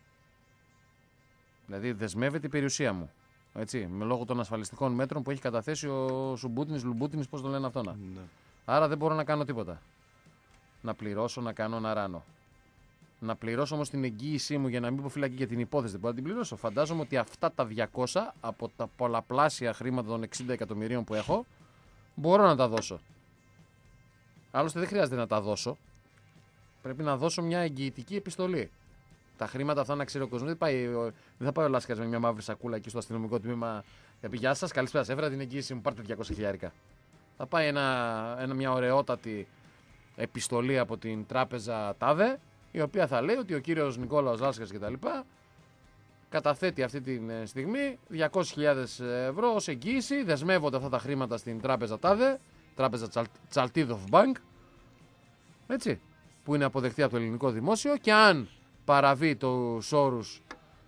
Δηλαδή δεσμεύεται η περιουσία μου. Έτσι, με λόγω των ασφαλιστικών μέτρων που έχει καταθέσει ο Σουμπουτινης, Λουμπούτινης, πώς το λένε αυτό. Ναι. Άρα δεν μπορώ να κάνω τίποτα. Να πληρώσω, να κάνω, να ράνω. Να πληρώσω όμως την εγγύησή μου για να μην πω φυλακή για την υπόθεση. Δεν μπορώ να την πληρώσω. Φαντάζομαι ότι αυτά τα 200 από τα πολλαπλάσια χρήματα των 60 εκατομμυρίων που έχω μπορώ να τα δώσω. Άλλωστε δεν χρειάζεται να τα δώσω. Πρέπει να δώσω μια εγγυητική επιστολή. Τα χρήματα αυτά να ξέρει ο κόσμος. Δεν θα πάει ο Λάσκαρης με μια μαύρη σακούλα εκεί στο αστυνομικό τμήμα. Θα πει: Γεια σας, καλησπέρα. Έφερα την εγγύηση μου, πάρτε 200 χιλιάρικα. Θα πάει μια ωραιότατη επιστολή από την τράπεζα ΤΑΔΕ, η οποία θα λέει ότι ο κύριος Νικόλαος Λάσκαρης κτλ. Καταθέτει αυτή τη στιγμή 200.000 ευρώ ως εγγύηση. Δεσμεύονται αυτά τα χρήματα στην τράπεζα ΤΑΔΕ, τράπεζα Τσαλτίδοφ Bank. Έτσι. Που είναι αποδεκτή από το ελληνικό δημόσιο και αν παραβεί τους όρους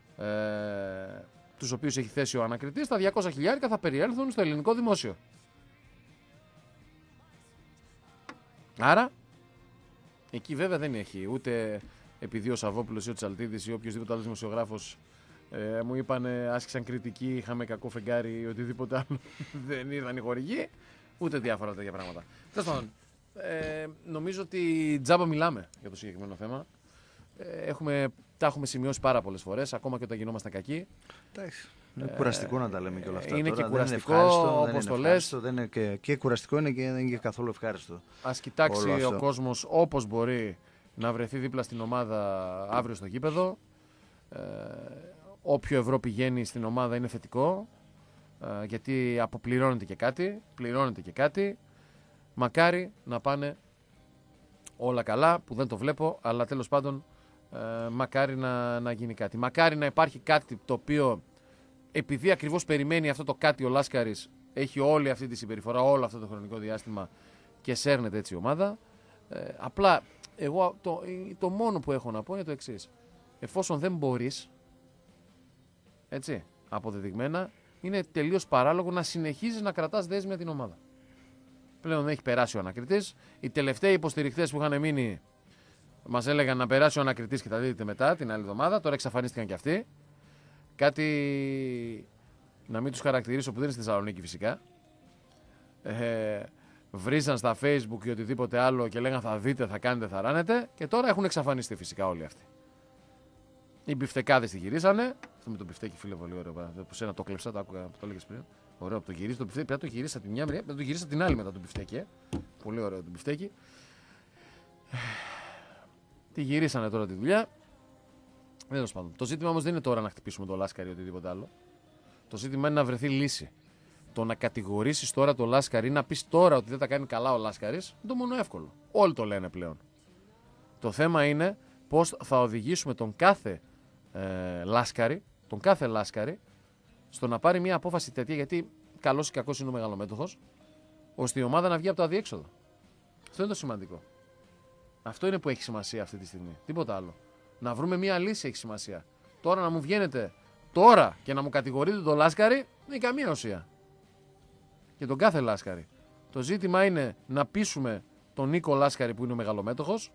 τους οποίους έχει θέσει ο ανακριτής, τα 200 χιλιάρικα θα περιέλθουν στο ελληνικό δημόσιο. Άρα, εκεί βέβαια δεν έχει ούτε επειδή ο Σαββόπουλος ή ο Τσαλτίδης ή οποιοδήποτε άλλος δημοσιογράφος μου είπαν άσκησαν κριτική, είχαμε κακό φεγγάρι ή οτιδήποτε άλλο, δεν ήρθαν οι χορηγοί, ούτε διάφορα τέτοια πράγματα. Τέλος πάντων, νομίζω ότι τζάμπα μιλάμε για το συγκεκριμένο θέμα. Τα έχουμε σημειώσει πάρα πολλές φορές, ακόμα και όταν γινόμασταν κακοί. Είναι κουραστικό να τα λέμε και όλα αυτά. Είναι τώρα. Και κουραστικό, όπως το λες. Και κουραστικό είναι και δεν είναι και καθόλου ευχάριστο. Ας κοιτάξει ο κόσμος όπως μπορεί να βρεθεί δίπλα στην ομάδα αύριο στο γήπεδο. Όποιο ευρώ πηγαίνει στην ομάδα είναι θετικό, γιατί αποπληρώνεται και κάτι. Μακάρι να πάνε όλα καλά, που δεν το βλέπω, αλλά τέλος πάντων μακάρι να γίνει κάτι. Μακάρι να υπάρχει κάτι το οποίο, επειδή ακριβώς περιμένει αυτό το κάτι ο Λάσκαρης, έχει όλη αυτή τη συμπεριφορά, όλο αυτό το χρονικό διάστημα και σέρνεται έτσι η ομάδα. Απλά εγώ το μόνο που έχω να πω είναι το εξής. Εφόσον δεν μπορείς, έτσι, αποδεδειγμένα, είναι τελείως παράλογο να συνεχίζεις να κρατάς δέσμια την ομάδα. Πλέον έχει περάσει ο ανακριτής. Οι τελευταίοι υποστηριχτές που είχαν μείνει μας έλεγαν να περάσει ο ανακριτής και θα δείτε μετά την άλλη εβδομάδα. Τώρα εξαφανίστηκαν και αυτοί. Κάτι να μην τους χαρακτηρίσω που δεν είναι στη Θεσσαλονίκη φυσικά. Βρίζαν στα Facebook ή οτιδήποτε άλλο και λέγαν θα δείτε, θα κάνετε, θα ράνετε. Και τώρα έχουν εξαφανιστεί φυσικά όλοι αυτοί. Οι μπιφτεκάδες τη γυρίσανε. Αυτό με το μπιφτέκι, φίλε, πολύ ωραίο. Που σένα το κλέψα, το άκουγα που το έλεγες πριν. Ωραίο, το γυρίσει το μπιφτέκι. Πρέπει να το γυρίσα τη μια μεριά, πρέπει να το γυρίσα την άλλη μετά το μπιφτέκι. Πολύ ωραίο το μπιφτέκι. Τη γυρίσανε τώρα τη δουλειά. Τέλος πάντων. Το ζήτημα όμως δεν είναι τώρα να χτυπήσουμε το Λάσκαρη ή οτιδήποτε άλλο. Το ζήτημα είναι να βρεθεί λύση. Το να κατηγορήσεις τώρα το Λάσκαρη ή να πεις τώρα ότι δεν τα κάνει καλά ο Λάσκαρης είναι το μόνο εύκολο. Όλοι το λένε πλέον. Το θέμα είναι πώς θα οδηγήσουμε τον κάθε Λάσκαρη, στο να πάρει μια απόφαση τέτοια, γιατί καλός ή κακός είναι ο μεγαλομέτωχος, ώστε η ομάδα να βγει από το αδιέξοδο. Αυτό είναι το σημαντικό. Αυτό είναι που έχει σημασία αυτή τη στιγμή. Τίποτα άλλο. Να βρούμε μια λύση έχει σημασία. Τώρα να μου βγαίνετε τώρα και να μου κατηγορείτε τον Λάσκαρη δεν έχει καμία ουσία. Και τον κάθε Λάσκαρη. Το ζήτημα είναι να πείσουμε τον Νίκο Λάσκαρη που είναι ο μεγαλομέτωχος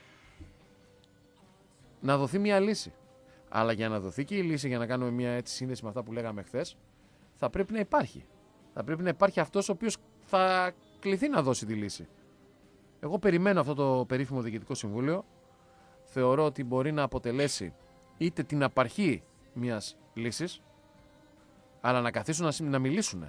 να δοθεί μια λύση. Αλλά για να δοθεί και η λύση, για να κάνουμε μια έτσι σύνδεση με αυτά που λέγαμε χθες, θα πρέπει να υπάρχει. Θα πρέπει να υπάρχει αυτός ο οποίος θα κληθεί να δώσει τη λύση. Εγώ περιμένω αυτό το περίφημο Διοικητικό Συμβούλιο. Θεωρώ ότι μπορεί να αποτελέσει είτε την απαρχή μιας λύσης, αλλά να καθίσουν να μιλήσουν.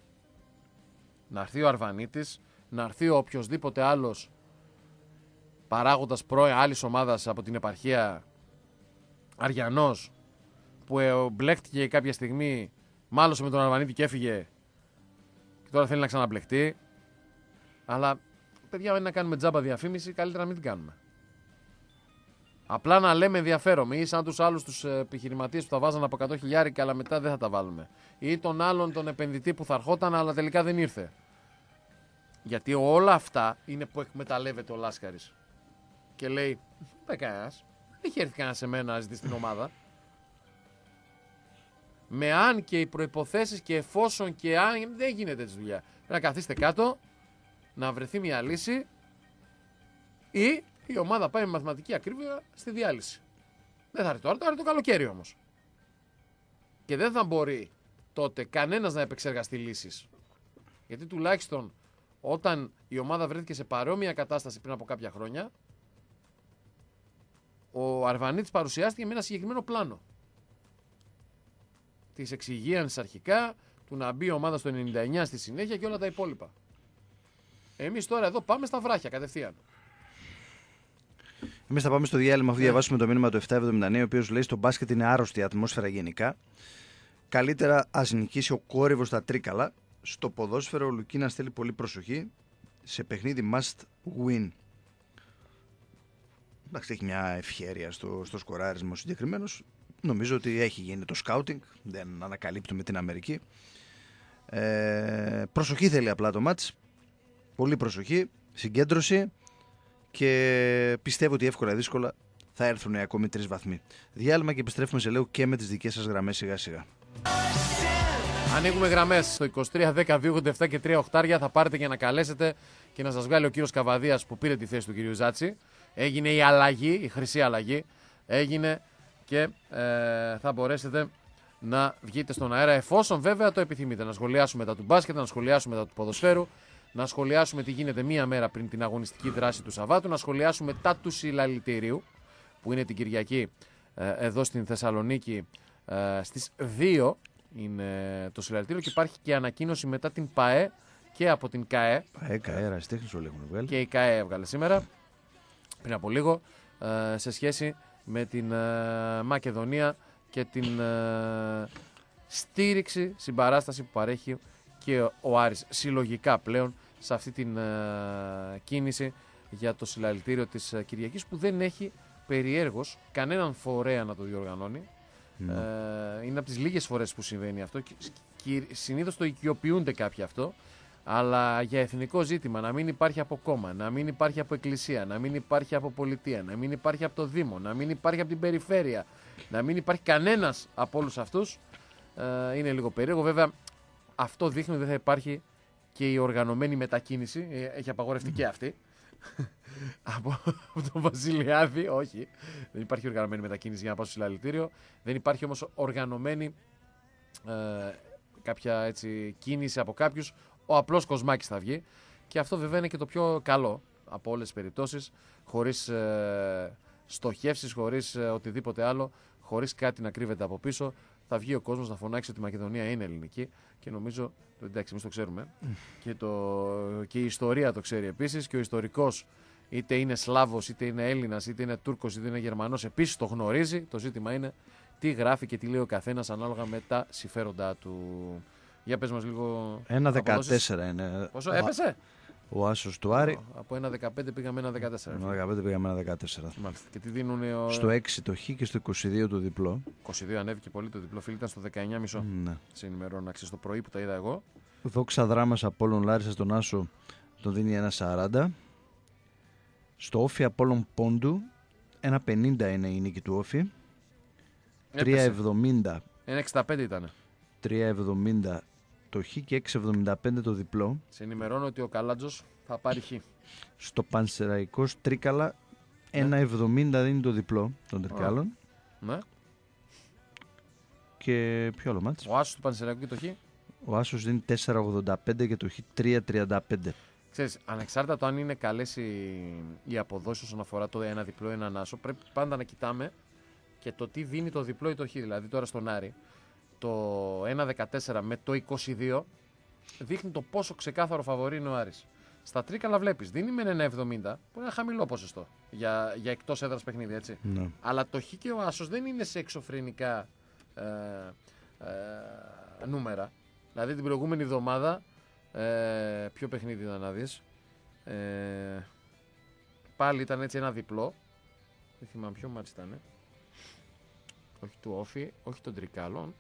Να έρθει ο Αρβανίτης, να έρθει ο οποιοσδήποτε άλλος παράγοντας άλλης ομάδας από την επαρχία, Αριανός, που μπλέχτηκε κάποια στιγμή, μάλωσε με τον Αρβανίτη και έφυγε και τώρα θέλει να ξαναμπλεχτεί. Αλλά παιδιά, να κάνουμε τζάμπα διαφήμιση, καλύτερα να μην την κάνουμε. Απλά να λέμε ενδιαφέρομαι, ή σαν τους άλλους τους επιχειρηματίες που θα βάζαν από 100.000 αλλά μετά δεν θα τα βάλουμε. Ή τον άλλον τον επενδυτή που θα ερχόταν αλλά τελικά δεν ήρθε. Γιατί όλα αυτά είναι που εκμεταλλεύεται ο Λάσκαρης. Και λέει, δεν κανένας, δεν έχει έρθει κανένας σε μένα να ζητήσει την ομάδα. Με αν και οι προϋποθέσεις και εφόσον και αν, δεν γίνεται έτσι δουλειά. Πρέπει να καθίσετε κάτω, να βρεθεί μια λύση ή η ομάδα πάει με μαθηματική ακρίβεια στη διάλυση. Δεν θα έρθει τώρα, το καλοκαίρι όμως. Και δεν θα μπορεί τότε κανένας να επεξεργαστεί λύσεις. Γιατί τουλάχιστον όταν η ομάδα βρέθηκε σε παρόμοια κατάσταση πριν από κάποια χρόνια, ο Αρβανίτης παρουσιάστηκε με ένα συγκεκριμένο πλάνο. Της εξυγίανσης αρχικά, του να μπει η ομάδα στο 99 στη συνέχεια και όλα τα υπόλοιπα. Εμείς τώρα εδώ πάμε στα βράχια κατευθείαν. Εμείς θα πάμε στο διάλειμμα αφού διαβάσουμε το μήνυμα του 779, ο οποίος λέει: στο μπάσκετ είναι άρρωστη η ατμόσφαιρα γενικά. Καλύτερα ας νικήσει ο κόρυβος στα τρίκαλα. Στο ποδόσφαιρο ο Λουκίνας θέλει πολύ προσοχή. Σε παιχνίδι must win. Εντάξει, έχει μια ευχέρεια στο σκοράρισμα ο συγκεκριμένος. Νομίζω ότι έχει γίνει το σκάουτινγκ. Δεν ανακαλύπτουμε την Αμερική. Προσοχή θέλει απλά το μάτς. Πολύ προσοχή, συγκέντρωση. Και πιστεύω ότι εύκολα ή δύσκολα θα έρθουν ακόμη 3 βαθμοί. Διάλειμμα και επιστρέφουμε σε λίγο και με τις δικές σας γραμμές σιγά σιγά. Ανοίγουμε γραμμές στο 23 10 287 και 3 οχτάρια. Θα πάρετε για να καλέσετε και να σας βγάλει ο κύριος Καβαδίας που πήρε τη θέση του κύριου Ζάτση. Έγινε η αλλαγή, η χρυσή αλλαγή. Έγινε και θα μπορέσετε να βγείτε στον αέρα εφόσον βέβαια το επιθυμείτε. Να σχολιάσουμε τα του μπάσκετ, να σχολιάσουμε τα του ποδοσφαίρου. Να σχολιάσουμε τι γίνεται μία μέρα πριν την αγωνιστική δράση του Σαββάτου. Να σχολιάσουμε τα του συλλαλητηρίου που είναι την Κυριακή εδώ στην Θεσσαλονίκη στις 2 είναι το συλλαλητήριο και υπάρχει και ανακοίνωση μετά την ΠΑΕ και από την ΚΑΕ. ΚΑΕ, Ραστέχνης όλοι έχουν βγάλει. Και η ΚΑΕ έβγαλε σήμερα, πριν από λίγο, σε σχέση με την Μακεδονία και την στήριξη, συμπαράσταση που παρέχει και ο Άρης συλλογικά πλέον σε αυτή την κίνηση για το συλλαλητήριο της Κυριακής που δεν έχει περιέργως κανέναν φορέα να το διοργανώνει. Είναι από τις λίγες φορές που συμβαίνει αυτό. Συνήθως το οικειοποιούνται κάποιοι αυτό, αλλά για εθνικό ζήτημα να μην υπάρχει από κόμμα, να μην υπάρχει από εκκλησία, να μην υπάρχει από πολιτεία, να μην υπάρχει από το Δήμο, να μην υπάρχει από την περιφέρεια, να μην υπάρχει κανένας από όλους αυτούς, είναι λίγο περίεργο. Βέβαια αυτό δείχνει ότι δεν θα υπάρχει και η οργανωμένη μετακίνηση, έχει απαγορευτεί και αυτή. από τον Βασιλιάδη, όχι. Δεν υπάρχει οργανωμένη μετακίνηση για να πάω στο συλλαλητήριο. Δεν υπάρχει όμως οργανωμένη κάποια έτσι, κίνηση από κάποιους. Ο απλός Κοσμάκης θα βγει. Και αυτό βέβαια είναι και το πιο καλό από όλες τις περιπτώσεις. Χωρίς στοχεύσεις, χωρίς οτιδήποτε άλλο, χωρίς κάτι να κρύβεται από πίσω. Θα βγει ο κόσμος να φωνάξει ότι η Μακεδονία είναι ελληνική. Και νομίζω, εντάξει, εμείς το ξέρουμε. Και η ιστορία το ξέρει επίσης. Και ο ιστορικός, είτε είναι Σλάβος, είτε είναι Έλληνας, είτε είναι Τούρκος, είτε είναι Γερμανός, επίσης το γνωρίζει. Το ζήτημα είναι τι γράφει και τι λέει ο καθένας ανάλογα με τα συμφέροντά του. Για πες μας λίγο. 1-14 είναι. Πόσο έπεσε? Ο άσος του Άρη. Από 1-15 πήγαμε 1-14. 1-15 πήγαμε 1-14. Μάλιστα. Και τι δίνουν στο 6 το Χ και στο 22 το διπλό. 22 ανέβηκε πολύ το διπλό, φίλοι, ήταν στο 19,5. Ναι. Σε ενημερώνω, ξέρεις, το πρωί που τα είδα εγώ. Δόξα Δράμας Απόλλων Λάρισα στον Άσο τον δίνει 1,40. Στο Όφι Απόλλων Πόντου 1,50 είναι η νίκη του Όφι. 3,70. 1,65 ήτανε. 3,70 το Χ και 6,75 το διπλό. Σε ενημερώνω ότι ο Καλάτζος θα πάρει Χ. Στο Πανσεραϊκός Τρίκαλα 1,70 δίνει το διπλό των Τρικάλων. Ναι. Και ποιο άλλο μάτς? Ο Άσος του Πανσεραϊκού και το Χ. Ο Άσος δίνει 4,85 και το Χ 3,35. Ξέρεις, ανεξάρτητα το αν είναι καλές οι αποδόσεις όσον αφορά το ένα διπλό ή έναν άσο, πρέπει πάντα να κοιτάμε και το τι δίνει το διπλό ή το Χ. Δηλαδή τώρα στον Άρη το 1,14 με το 22 δείχνει το πόσο ξεκάθαρο φαβορί είναι ο Άρης. Στα τρίκαλα βλέπεις, δίνει με ένα 70, που είναι ένα χαμηλό ποσοστό για εκτός έδρας παιχνίδι, έτσι. Ναι. Αλλά το χ και ο άσος δεν είναι σε εξωφρενικά νούμερα. Δηλαδή την προηγούμενη εβδομάδα, ποιο παιχνίδι ήταν να δεις, πάλι ήταν έτσι ένα διπλό, δεν θυμάμαι ποιο μάτς ήταν, όχι του Όφη, όχι των τρικάλων,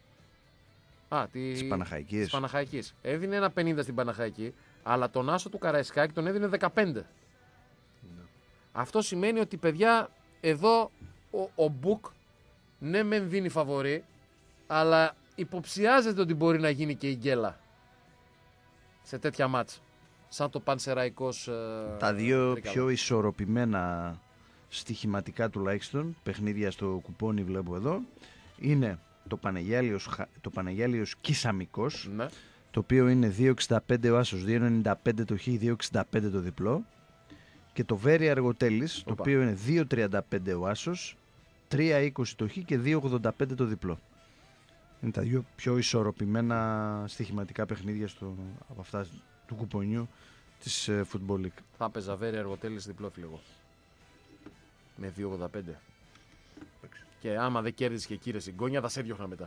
της Παναχαϊκής. Παναχαϊκής. Έδινε ένα 50 στην Παναχαϊκή, αλλά τον άσο του Καραϊσκάκη τον έδινε 15. Ναι. Αυτό σημαίνει ότι, παιδιά, εδώ ο Μπουκ ναι μεν δίνει φαβορί, αλλά υποψιάζεται ότι μπορεί να γίνει και η γκέλα σε τέτοια μάτς, σαν το Πανσεραϊκός. Τα δύο πιο ισορροπημένα στοιχηματικά τουλάχιστον παιχνίδια στο κουπόνι βλέπω εδώ είναι το Πανεγιάλιος Κισαμικός, ναι, το οποίο είναι 2,65 ο άσος, 2,95 το χ, 2,65 το διπλό, και το Βέρι Αργοτέλης, το οποίο είναι 2,35 ο άσος, 3,20 το χ και 2,85 το διπλό. Είναι τα δύο πιο ισορροπημένα στοιχηματικά παιχνίδια από αυτά του κουπονιού της Football League. Θα παίζα Βέρι Αργοτέλης διπλό φιλεγό με 2,85. Και άμα δεν κέρδισε και κύριε συγκόνια, θα σε έδιωχνα μετά.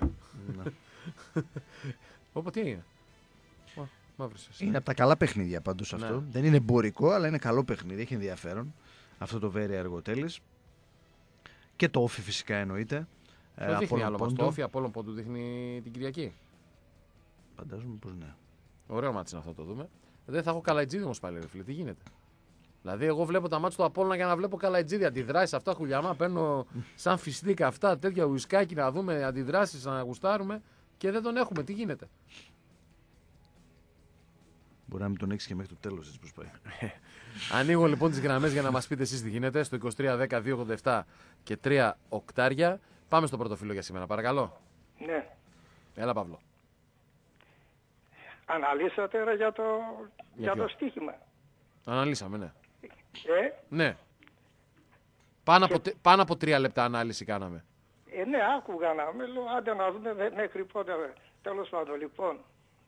Όπω τι έγινε. Είναι από τα καλά παιχνίδια πάντως αυτό. Ναι. Δεν είναι εμπορικό, αλλά είναι καλό παιχνίδι. Έχει ενδιαφέρον αυτό το Βέρι Αργοτέλης. Και το Όφι φυσικά εννοείται. Το δείχνει άλλο μας. Το Όφι Απόλλων Πόντου δείχνει την Κυριακή. Φαντάζομαι πως ναι. Ωραίο μάτι είναι αυτό, το δούμε. Δεν θα έχω καλατζίδι όμως πάλι, ρε φίλε. Τι γίνεται. Δηλαδή, εγώ βλέπω τα μάτια του Απόλλωνα για να βλέπω καλατζίδι. Αντιδράσεις αυτά, χουλιαμά. Παίρνω σαν φιστίκα αυτά, τέτοια ουισκάκι να δούμε αντιδράσεις, να γουστάρουμε, και δεν τον έχουμε. Τι γίνεται. Μπορεί να μην τον έχεις και μέχρι το τέλος, έτσι πως πάει. Ανοίγω λοιπόν τις γραμμές για να μας πείτε εσείς τι γίνεται. Στο 2310-287 και 3 οκτάρια. Πάμε στο πρώτο φίλο για σήμερα, παρακαλώ. Ναι. Έλα, Παύλο. Αναλύσατε για το στοίχημα. Αναλύσαμε, ναι. Ναι. Πάνω από 3 λεπτά ανάλυση κάναμε. Ναι, άκουγα να λέω, άντε να δούμε μέχρι πότε. Τέλος πάντων, λοιπόν,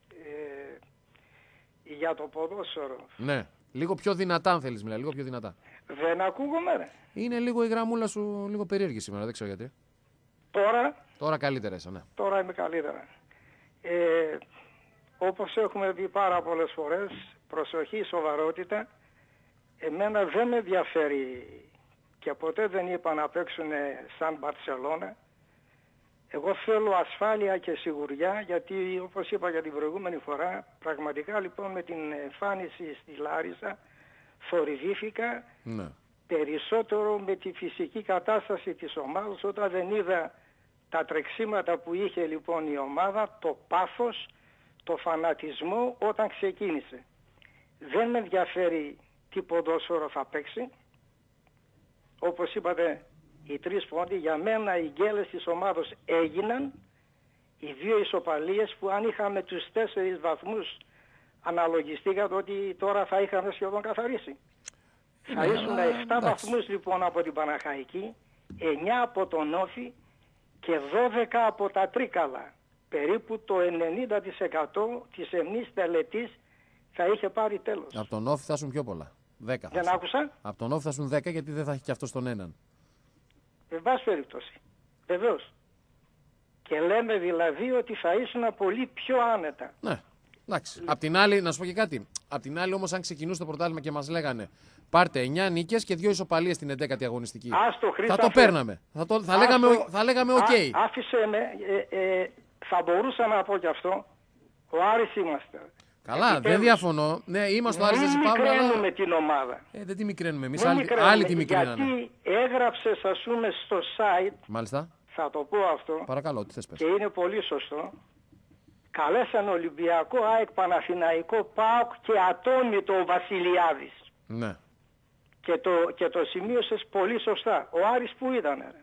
για το ποδόσφαιρο. Ναι. Λίγο πιο δυνατά, αν θέλεις, μιλά, λίγο πιο δυνατά. Δεν ακούγομαι, ρε. Είναι λίγο η γραμμούλα σου λίγο περίεργη σήμερα, δεν ξέρω γιατί. Τώρα καλύτερα είσαι, ναι. Τώρα είμαι καλύτερα. Όπως έχουμε δει πάρα πολλές φορές, προσοχή, σοβαρότητα. Εμένα δεν με ενδιαφέρει και ποτέ δεν είπα να παίξουν σαν Μπαρσελόνα. Εγώ θέλω ασφάλεια και σιγουριά, γιατί όπως είπα για την προηγούμενη φορά, πραγματικά λοιπόν με την εμφάνιση στη Λάρισα θορυβήθηκα, ναι, περισσότερο με τη φυσική κατάσταση της ομάδας, όταν δεν είδα τα τρεξίματα που είχε λοιπόν η ομάδα, το πάθος, το φανατισμό όταν ξεκίνησε. Δεν με ενδιαφέρει τι ποδόσφαιρο θα παίξει. Όπως είπατε, οι 3 πόντοι, για μένα οι γκέλες της ομάδος έγιναν, οι 2 ισοπαλίες που αν είχαμε τους 4 βαθμούς αναλογιστήκατε ότι τώρα θα είχαμε σχεδόν καθαρίσει. Θα ήσουν 7 βαθμούς λοιπόν από την Παναχαϊκή, 9 από τον Όφη και 12 από τα Τρίκαλα. Περίπου το 90% της εμνής τελετής θα είχε πάρει τέλος. Από τον Όφη θα ήσουν πιο πολλά. 10. Δεν άκουσα. Από τον Όφη θα ήσουν 10, γιατί δεν θα έχει και αυτό τον έναν. Εν πάση περιπτώσει. Βεβαίως. Και λέμε δηλαδή ότι θα ήσουν πολύ πιο άνετα. Ναι. Εντάξει. Απ' την άλλη, να σου πω και κάτι. Απ' την άλλη, όμως, αν ξεκινούσε το πρωτάθλημα και μας λέγανε πάρτε 9 νίκες και 2 ισοπαλίες στην 11η αγωνιστική, θα το παίρναμε. Θα λέγαμε οκ. Άφησε με. Θα μπορούσα να πω κι αυτό. Ο Άρης είμαστε. Καλά, δεν διαφωνώ. Ναι, είμαστε ο Άρης, δεν συμπάμε. Δεν μικραίνουμε την ομάδα. Δεν τη μικραίνουμε εμείς. Άλλοι τη μικραίνανε. Γιατί έγραψες, ας πούμε, στο site. Μάλιστα. Θα το πω αυτό. Παρακαλώ, τι θες πες. Και είναι πολύ σωστό. Καλέσαν Ολυμπιακό, ΑΕΚ, Παναθηναϊκό, ΠΑΟΚ και Ατόμητο ο Βασιλιάδης. Ναι. Και το σημείωσες πολύ σωστά. Ο Άρης που ήταν, ρε?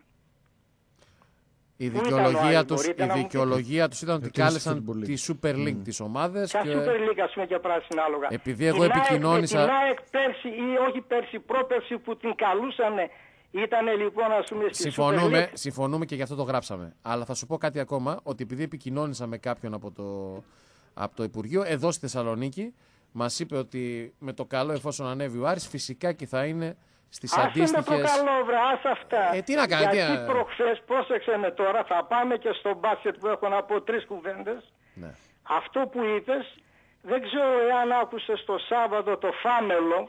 Η δικαιολογία τους ήταν ότι κάλεσαν τη Super League τις ομάδες. Ποια Super League, ας πούμε, και πράσινα άλογα. Επειδή εγώ επικοινώνησα. Την ΑΕΚ πέρσι ή όχι πέρσι, πρόπερσι που την καλούσανε, ήτανε λοιπόν, ας πούμε, στη Super League. Συμφωνούμε και γι' αυτό το γράψαμε. Αλλά θα σου πω κάτι ακόμα, ότι επειδή επικοινώνησα με κάποιον από το Υπουργείο εδώ στη Θεσσαλονίκη, μας είπε ότι με το καλό, εφόσον ανέβει ο Άρης, φυσικά και θα είναι στις αντίστοιχες... Άσε με το καλό, βρε, άσε αυτά. Τι να κάνει, γιατί προχθές, πρόσεξε με τώρα, θα πάμε και στο μπάσκετ που έχω να πω 3 κουβέντες. Ναι. Αυτό που είπες, δεν ξέρω εάν άκουσες το Σάββατο το Φάμελο,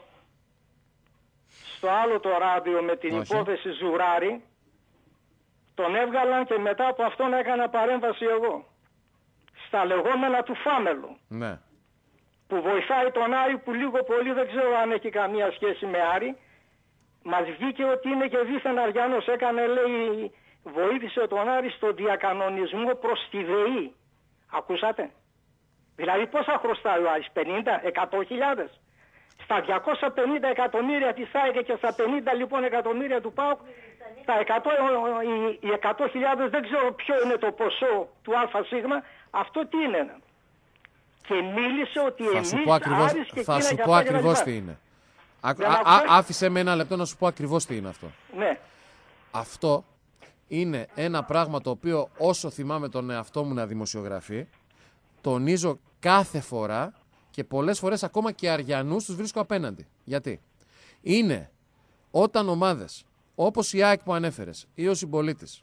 στο άλλο το ράδιο με την υπόθεση Ζουράρη, τον έβγαλαν και μετά από αυτόν έκανα παρέμβαση εγώ. Στα λεγόμενα του Φάμελου. Ναι. Που βοηθάει τον Άρη, που λίγο πολύ δεν ξέρω αν έχει καμία σχέση με Άρη. Μας βγήκε ότι είναι και δίθεν Αριανός. Έκανε, λέει, βοήθησε τον Άρη στο διακανονισμό προς τη ΔΕΗ. Ακούσατε? Δηλαδή πόσα χρωστάει ο Άρης? 50, 100.000. Στα 250 εκατομμύρια της ΑΕΚ και στα 50 λοιπόν εκατομμύρια του ΠΑΟΚ, τα 100, οι 100.000 δεν ξέρω ποιο είναι το ποσό του ΑΣ, αυτό τι είναι? Και μίλησε ότι εμείς Άρης και θα σου πω ακριβώς τι είναι. Άφησε με ένα λεπτό να σου πω ακριβώς τι είναι αυτό. Ναι. Αυτό είναι ένα πράγμα το οποίο όσο θυμάμαι τον εαυτό μου να δημοσιογραφεί, τονίζω κάθε φορά και πολλές φορές ακόμα και Αριανούς τους βρίσκω απέναντι. Γιατί? Είναι όταν ομάδες όπως η ΑΕΚ που ανέφερες ή ο Συμπολίτης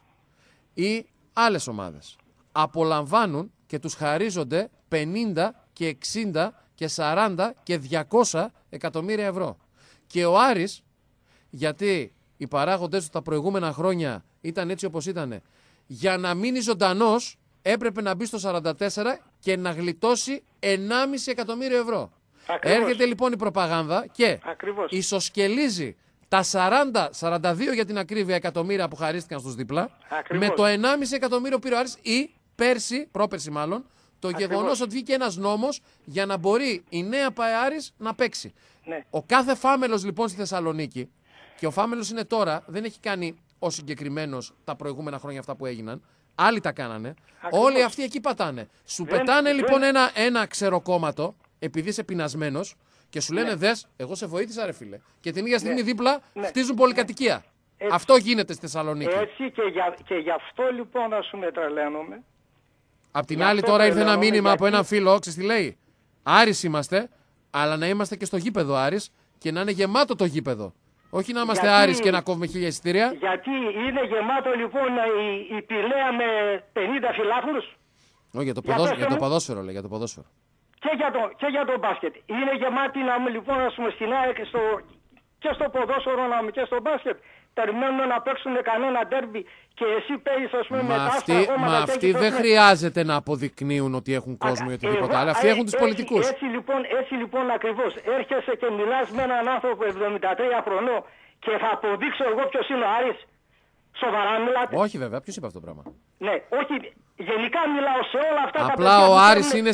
ή άλλες ομάδες απολαμβάνουν και τους χαρίζονται 50 και 60 και 40 και 200 εκατομμύρια ευρώ. Και ο Άρης, γιατί οι παράγοντες του τα προηγούμενα χρόνια ήταν έτσι όπως ήταν, για να μείνει ζωντανός έπρεπε να μπει στο 44 και να γλιτώσει 1,5 εκατομμύριο ευρώ. Ακριβώς. Έρχεται λοιπόν η προπαγάνδα και ισοσκελίζει τα 40-42 για την ακρίβεια εκατομμύρια που χαρίστηκαν στους δίπλα. Ακριβώς. Με το 1,5 εκατομμύριο πήρε ο Άρης ή πέρσι, πρόπερσι μάλλον, το γεγονός ότι βγήκε ένας νόμος για να μπορεί η νέα ΠΑΕ Άρης να παίξει. Ναι. Ο κάθε Φάμελος λοιπόν στη Θεσσαλονίκη, και ο Φάμελος είναι τώρα, δεν έχει κάνει ο συγκεκριμένος τα προηγούμενα χρόνια αυτά που έγιναν. Άλλοι τα κάνανε. Ακριβώς. Όλοι αυτοί εκεί πατάνε. Σου πετάνε λοιπόν ένα ξεροκόμματο, επειδή είσαι πεινασμένος, και σου λένε δες, εγώ σε βοήθησα ρε φίλε. Και την ίδια στιγμή δίπλα χτίζουν πολυκατοικία. Αυτό γίνεται στη Θεσσαλονίκη. Έτσι και γι' αυτό λοιπόν να σου μετραλαίνουμε. Απ' την άλλη τώρα ήρθε ένα μήνυμα από έναν φίλο, ξέρεις τι λέει? Άρης είμαστε, αλλά να είμαστε και στο γήπεδο Άρης και να είναι γεμάτο το γήπεδο. Όχι να είμαστε Άρης και να κόβουμε 1.000 εισιτήρια. Γιατί είναι γεμάτο λοιπόν η Πηλαία με 50 φιλάθλους. Όχι, για το ποδόσφαιρο λέει, για το ποδόσφαιρο. Και για το μπάσκετ. Είναι γεμάτη λοιπόν να πούμε στην ΑΕΚ και στο ποδόσφαιρο και στο μπάσκετ. Περιμένουν να παίξουν κανένα ντέρμπι και εσύ παίζεις ας πούμε μετά στα γόματα. Μα αυτοί δεν χρειάζεται να αποδεικνύουν ότι έχουν κόσμο ή οτιδήποτε άλλο. Αυτοί έχουν τους πολιτικούς. Έτσι λοιπόν ακριβώς. Έρχεσαι και μιλάς με έναν άνθρωπο 73 χρονών και θα αποδείξω εγώ ποιος είναι ο Άρης. Σοβαρά μιλάτε? Όχι βέβαια, ποιος είπε αυτό το πράγμα? Ναι, όχι, γενικά μιλάω σε όλα αυτά τα παιδιά. Απλά ο Άρης είναι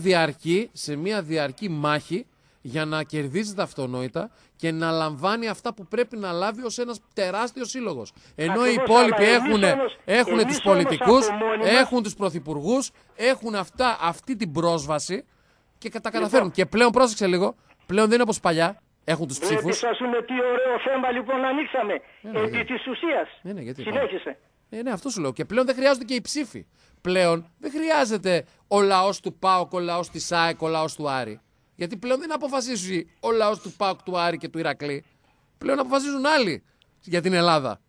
σε μια διαρκή μάχη για να κερδίζει τα αυτονόητα και να λαμβάνει αυτά που πρέπει να λάβει ως ένας τεράστιος σύλλογος. Ενώ οι υπόλοιποι έχουν τους πολιτικούς, έχουν τους πρωθυπουργούς, έχουν αυτή την πρόσβαση και τα καταφέρουν. Και πλέον, πρόσεξε λίγο, πλέον δεν είναι όπως παλιά. Έχουν τους ψήφους. Βλέπεις ας πούμε τι ωραίο θέμα λοιπόν ανοίξαμε. Επί της ουσίας. Συνέχισε. Ναι, αυτό σου λέω. Και πλέον δεν χρειάζονται και οι ψήφοι. Πλέον δεν χρειάζεται ο λαός του ΠΑΟΚ, ο λαός της ΑΕΚ, ο λαός του Άρη. Γιατί πλέον δεν αποφασίζει ο λαός του ΠΑΟΚ, του Άρη και του Ηρακλή. Πλέον αποφασίζουν άλλοι για την Ελλάδα.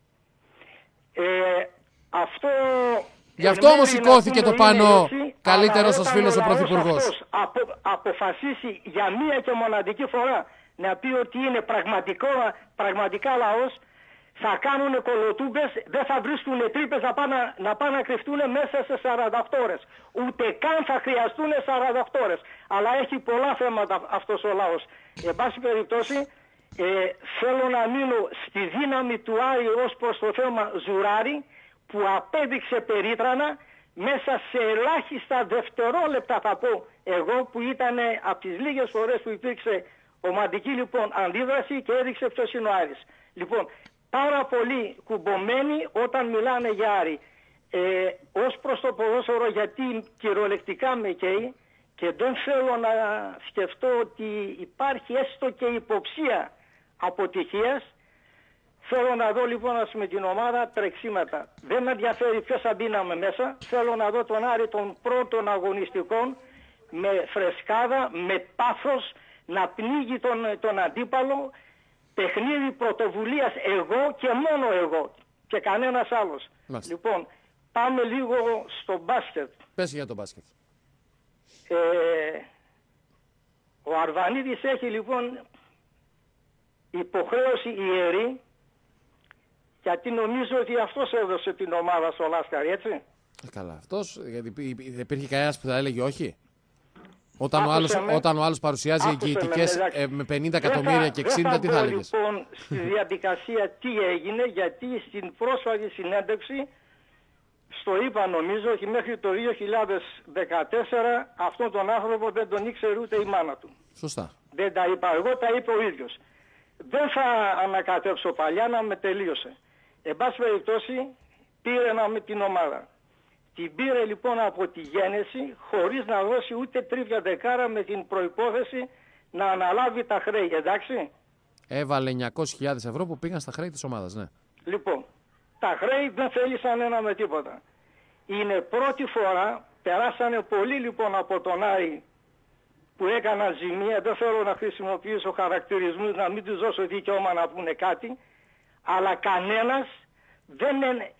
Αυτό... Γι' αυτό όμως σηκώθηκε το πάνω καλύτερος σας φίλος ο Πρωθυπουργός. Αποφασίσει για μία και μοναδική φορά να πει ότι είναι πραγματικά λαός, θα κάνουν κολοτούμπες, δεν θα βρίσκουν τρύπες να πάνε να κρυφτούν μέσα σε 48 ώρες. Ούτε καν θα χρειαστούν 48 ώρες. Αλλά έχει πολλά θέματα αυτός ο λαός. Εν πάση περιπτώσει, θέλω να μείνω στη δύναμη του Άρη ως προς το θέμα Ζουράρη, που απέδειξε περίτρανα μέσα σε ελάχιστα δευτερόλεπτα, θα πω εγώ, που ήταν από τις λίγες φορές που υπήρξε ομαδική λοιπόν αντίδραση και έδειξε ποιος είναι ο Άρης. Λοιπόν, πάρα πολύ κουμπωμένοι όταν μιλάνε για Άρη. Ως προς το ποδόσφαιρο, γιατί κυριολεκτικά με καίει και δεν θέλω να σκεφτώ ότι υπάρχει έστω και υποψία αποτυχίας. Θέλω να δω λοιπόν με την ομάδα τρεξίματα. Δεν με ενδιαφέρει ποιος θα μπήναμε μέσα. Θέλω να δω τον Άρη των πρώτων αγωνιστικών με φρεσκάδα, με πάθος, να πνίγει τον αντίπαλο. Παιχνίδι πρωτοβουλίας εγώ και μόνο εγώ και κανένας άλλος. Μάλιστα. Λοιπόν, πάμε λίγο στο μπάσκετ. Πες για το μπάσκετ. Ο Αρβανίδης έχει λοιπόν υποχρέωση ιερή, γιατί νομίζω ότι αυτός έδωσε την ομάδα στο Λάσκαρη, έτσι. Καλά, αυτός, γιατί υπήρχε κανένας που θα έλεγε όχι. Όταν ο άλλος παρουσιάζει εγγυητικές με 50 εκατομμύρια και 60, τι θα έλεγες? Λοιπόν, στη διαδικασία τι έγινε, γιατί στην πρόσφατη συνέντευξη, στο είπα νομίζω ότι μέχρι το 2014 αυτόν τον άνθρωπο δεν τον ήξερε ούτε η μάνα του. Σωστά. Δεν τα είπα εγώ, τα είπε ο ίδιος. Δεν θα ανακατέψω παλιά, να με τελείωσε. Εν πάση περιπτώσει, πήρε με την ομάδα. Την πήρε λοιπόν από τη γέννηση, χωρίς να δώσει ούτε τρίπια δεκάρα, με την προϋπόθεση να αναλάβει τα χρέη, εντάξει. Έβαλε 900.000 ευρώ που πήγαν στα χρέη της ομάδας, ναι. Λοιπόν, τα χρέη δεν θέλησαν ένα με τίποτα. Είναι πρώτη φορά, περάσανε πολλοί λοιπόν από τον Άρη που έκαναν ζημία, δεν θέλω να χρησιμοποιήσω χαρακτηρισμούς, να μην τους δώσω δικαίωμα να πούνε κάτι, αλλά κανένας δεν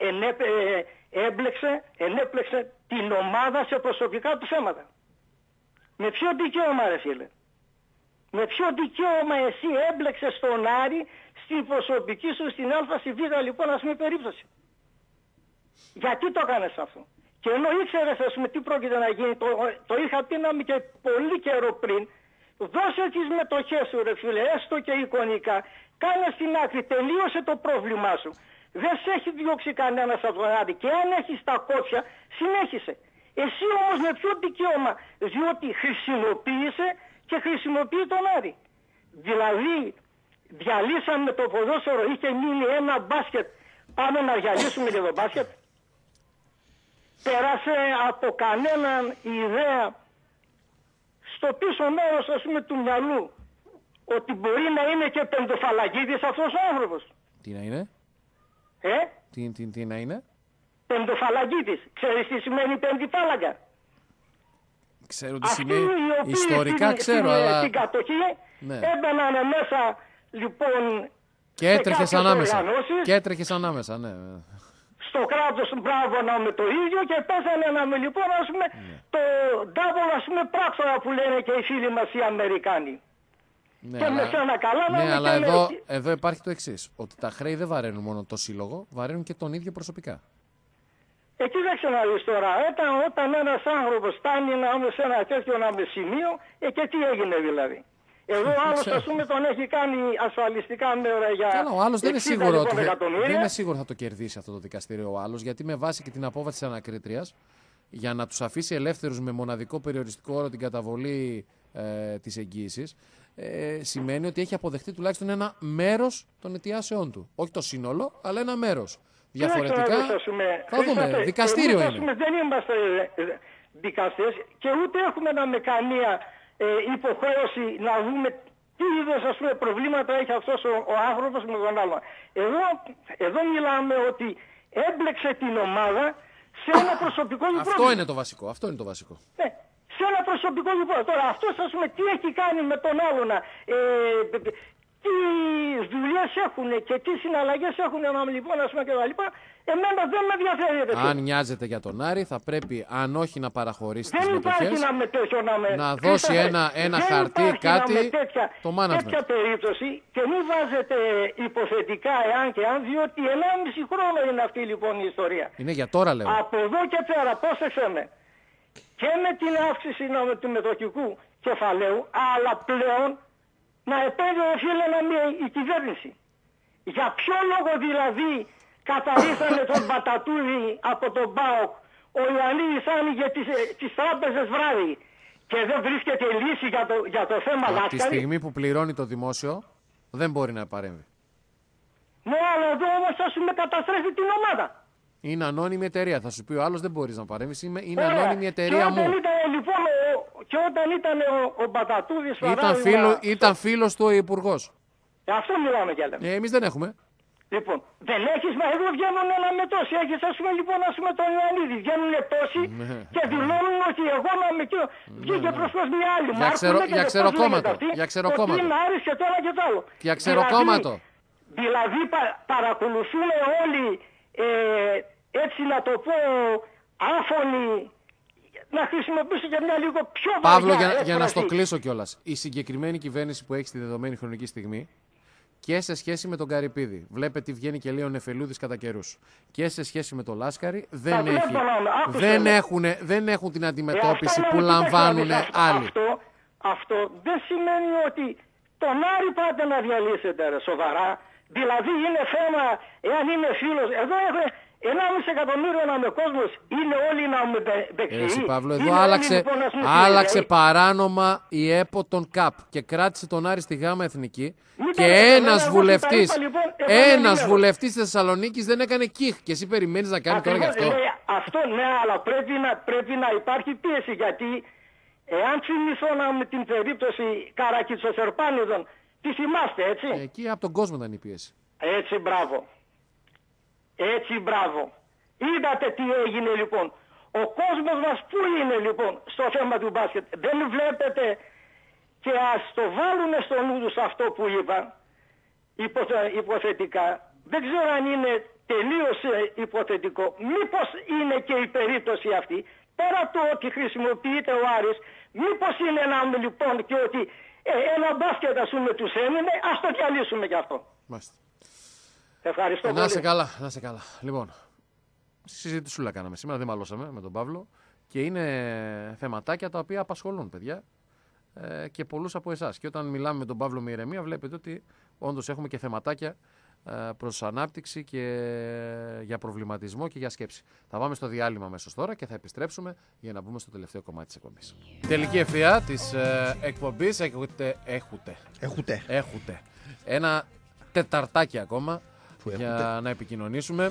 ενέπλεξε την ομάδα σε προσωπικά του θέματα. Με ποιο δικαίωμα ρε φίλε? Με ποιο δικαίωμα εσύ έμπλεξες τον Άρη στην προσωπική σου, στην Α, στη Β, λοιπόν, ας πούμε, περίπτωση? Γιατί το έκανες αυτό? Και ενώ ήξερες, ας πούμε, τι πρόκειται να γίνει, το είχα πει να μην και πολύ καιρό πριν, δώσε τις μετοχές σου ρε φίλε, έστω και εικονικά, κάνε στην άκρη, τελείωσε το πρόβλημά σου. Δεν σε έχει διώξει κανένας από τον Άρη και αν έχεις τα κότσια, συνέχισε. Εσύ όμως με ποιο δικαίωμα? Διότι χρησιμοποίησε και χρησιμοποιεί τον Άρη. Δηλαδή, διαλύσαμε το ποδόσφαιρο, είχε μείνει ένα μπάσκετ, πάμε να διαλύσουμε και το μπάσκετ. Πέρασε από κανέναν ιδέα στο πίσω μέρος, ας πούμε, του μυαλού, ότι μπορεί να είναι και πεντοφαλαγίδης αυτός ο άνθρωπος. Τι να είναι? Τι να είναι? Πεντοφαλαγίτης. Ξέρεις τι σημαίνει πεντιφάλαγγα? Ξέρω τι σημαίνει. Ιστορικά ξέρω, αλλά... Στην κατοχή έμπαιναν μέσα, λοιπόν... Και έτρεχες ανάμεσα. Ναι. Στο κράτος, μπράβο, να με το ίδιο, και πέσανε να με, λοιπόν, ας πούμε, το double, ας πούμε, πράκτορα που λένε και οι φίλοι μας οι Αμερικάνοι. Ναι, και με σένα καλά, ναι, αλλά εδώ υπάρχει το εξής, ότι τα χρέη δεν βαραίνουν μόνο το σύλλογο, βαραίνουν και τον ίδιο προσωπικά. Εκεί δεν ξαναδείς τώρα, όταν ένας άνθρωπος φτάνει σε ένα τέτοιο σημείο, και τι έγινε δηλαδή? Εδώ ο άλλος, ας πούμε, τον έχει κάνει ασφαλιστικά μέτρα για... Καλά, ο άλλος δεν είναι σίγουρο ότι εκατομμύρια. δεν είναι σίγουρο θα το κερδίσει αυτό το δικαστήριο ο άλλος, γιατί με βάση και την απόφαση της ανακρίτριας, για να τους αφήσει ελεύθερους με μοναδικό περιοριστικό όρο την καταβολή της εγγύησης, σημαίνει ότι έχει αποδεχτεί τουλάχιστον ένα μέρος των αιτιάσεών του. Όχι το σύνολο, αλλά ένα μέρος. Διαφορετικά θα δούμε. Δικαστήριο είναι. Δεν είμαστε δικαστές και ούτε έχουμε καμία υποχρέωση να δούμε τι είδος, ας πούμε, προβλήματα έχει αυτός ο άνθρωπος με τον άλλο. Εδώ μιλάμε ότι έμπλεξε την ομάδα σε ένα προσωπικό πρόβλημα. Αυτό είναι το βασικό. Ναι, σε ένα προσωπικό πρόβλημα. Τώρα αυτός, ας πούμε, τι έχει κάνει με τον άλλον, τι δουλειές έχουν και τι συναλλαγές έχουν, λοιπόν, ας πούμε, και τα λοιπά. Εμένα δεν με ενδιαφέρει. Αν νοιάζεται για τον Άρη, θα πρέπει, αν όχι να παραχωρήσει τις μετοχές, να δώσει ένα χαρτί, κάτι, το management. Τέτοια περίπτωση, και μην βάζετε υποθετικά εάν και αν, διότι 1,5 χρόνο είναι αυτή, λοιπόν, η ιστορία. Είναι για τώρα, λέω. Από εδώ και πέρα, πρόσεξε με, και με την αύξηση του μετοχικού κεφαλαίου, αλλά πλέον να επέμβει, φίλε, η κυβέρνηση. Για ποιο λόγο δηλαδή καταρρύσανε τον Μπατατούρη από τον ΠΑΟΚ, ο Ιωαννίδης άνοιγε τις τράπεζες βράδυ και δεν βρίσκεται λύση για το θέμα Λάσκαρη? Τη στιγμή που πληρώνει το δημόσιο δεν μπορεί να παρέμβει. Ναι, αλλά εδώ όμως, ας πούμε, καταστρέφει την ομάδα. Είναι ανώνυμη εταιρεία. Θα σου πει ο άλλος, δεν μπορείς να παρέμβεις. Είναι ανώνυμη εταιρεία μου. Και όταν ήταν ο Μπατατούρης, ήταν φίλος του ο υπουργός. Αυτό μιλάμε κι λέμε. Εμείς δεν έχουμε. Λοιπόν, δεν έχεις, μα εδώ βγαίνουν ένα με τόσοι. Έχεις ας πούμε λοιπόν τον Ιωαννίδη. Βγαίνουν τόσοι και δηλώνουν ότι εγώ να με και βγήκε προς μια άλλη. Για ξεροκόμματο. Για ξεροκόμματο. Είναι Άρης και τώρα και το άλλο. Για ξεροκόμματο. Δηλαδή παρακολουθούμε όλοι, έτσι να το πω, άφωνοι, να χρησιμοποιήσω για μια λίγο πιο βαριά. Παύλο, για να στο κλείσω κιόλας. Η συγκεκριμένη κυβέρνηση που έχει στη δεδομένη χρονική στιγμή και σε σχέση με τον Καρυπίδη, βλέπετε τι βγαίνει και λέει ο Νεφελούδης κατά καιρούς, και σε σχέση με τον Λάσκαρη, δεν έχουν την αντιμετώπιση που λαμβάνουν άλλοι. Αυτό δεν σημαίνει ότι τον Άρη πάτε να διαλύσετε, ρε, σοβαρά. Δηλαδή είναι θέμα, εάν είμαι φίλος, εδώ έχω 1,5 εκατομμύριο να είμαι κόσμος, είναι όλοι να με δεξιοί. Εσύ Παύλο, εδώ άλλαξε παράνομα η ΕΠΟ τον ΚΑΠ και κράτησε τον Άρη στη ΓΑΜΑ Εθνική και ένας βουλευτής της Θεσσαλονίκης δεν έκανε κιχ και εσύ περιμένεις να κάνει τώρα γι' αυτό. Αυτό ναι, αλλά πρέπει να υπάρχει πίεση, γιατί εάν θυμηθώ με την περίπτωση Καρακιτσοσερπάνιδων, τη θυμάστε, έτσι. Εκεί από τον κόσμο ήταν η πίεση. Έτσι, μπράβο. Έτσι, μπράβο. Είδατε τι έγινε λοιπόν. Ο κόσμος μας πού είναι λοιπόν στο θέμα του μπάσκετ. Δεν βλέπετε, και ας το βάλουν στο νου τους αυτό που είπα υποθετικά. Δεν ξέρω αν είναι τελείως υποθετικό. Μήπως είναι και η περίπτωση αυτή, πέρα το ότι χρησιμοποιείται ο Άρης, μήπως είναι ένα λοιπόν και ότι ένα μπάσκετ ας πούμε τους έμεινε, ας το διαλύσουμε κι αυτό. Μάλιστα. Ευχαριστώ πολύ. Να σε καλά. Λοιπόν, συζήτησούλα κάναμε σήμερα, δεν μαλώσαμε με τον Παύλο και είναι θεματάκια τα οποία απασχολούν, παιδιά, και πολλούς από εσάς. Και όταν μιλάμε με τον Παύλο με ηρεμία, βλέπετε ότι όντως έχουμε και θεματάκια προς ανάπτυξη και για προβληματισμό και για σκέψη. Θα πάμε στο διάλειμμα αμέσως τώρα και θα επιστρέψουμε για να μπούμε στο τελευταίο κομμάτι της εκπομπής. Τελική ευθεία της εκπομπής έχετε ένα τεταρτάκι ακόμα για να επικοινωνήσουμε.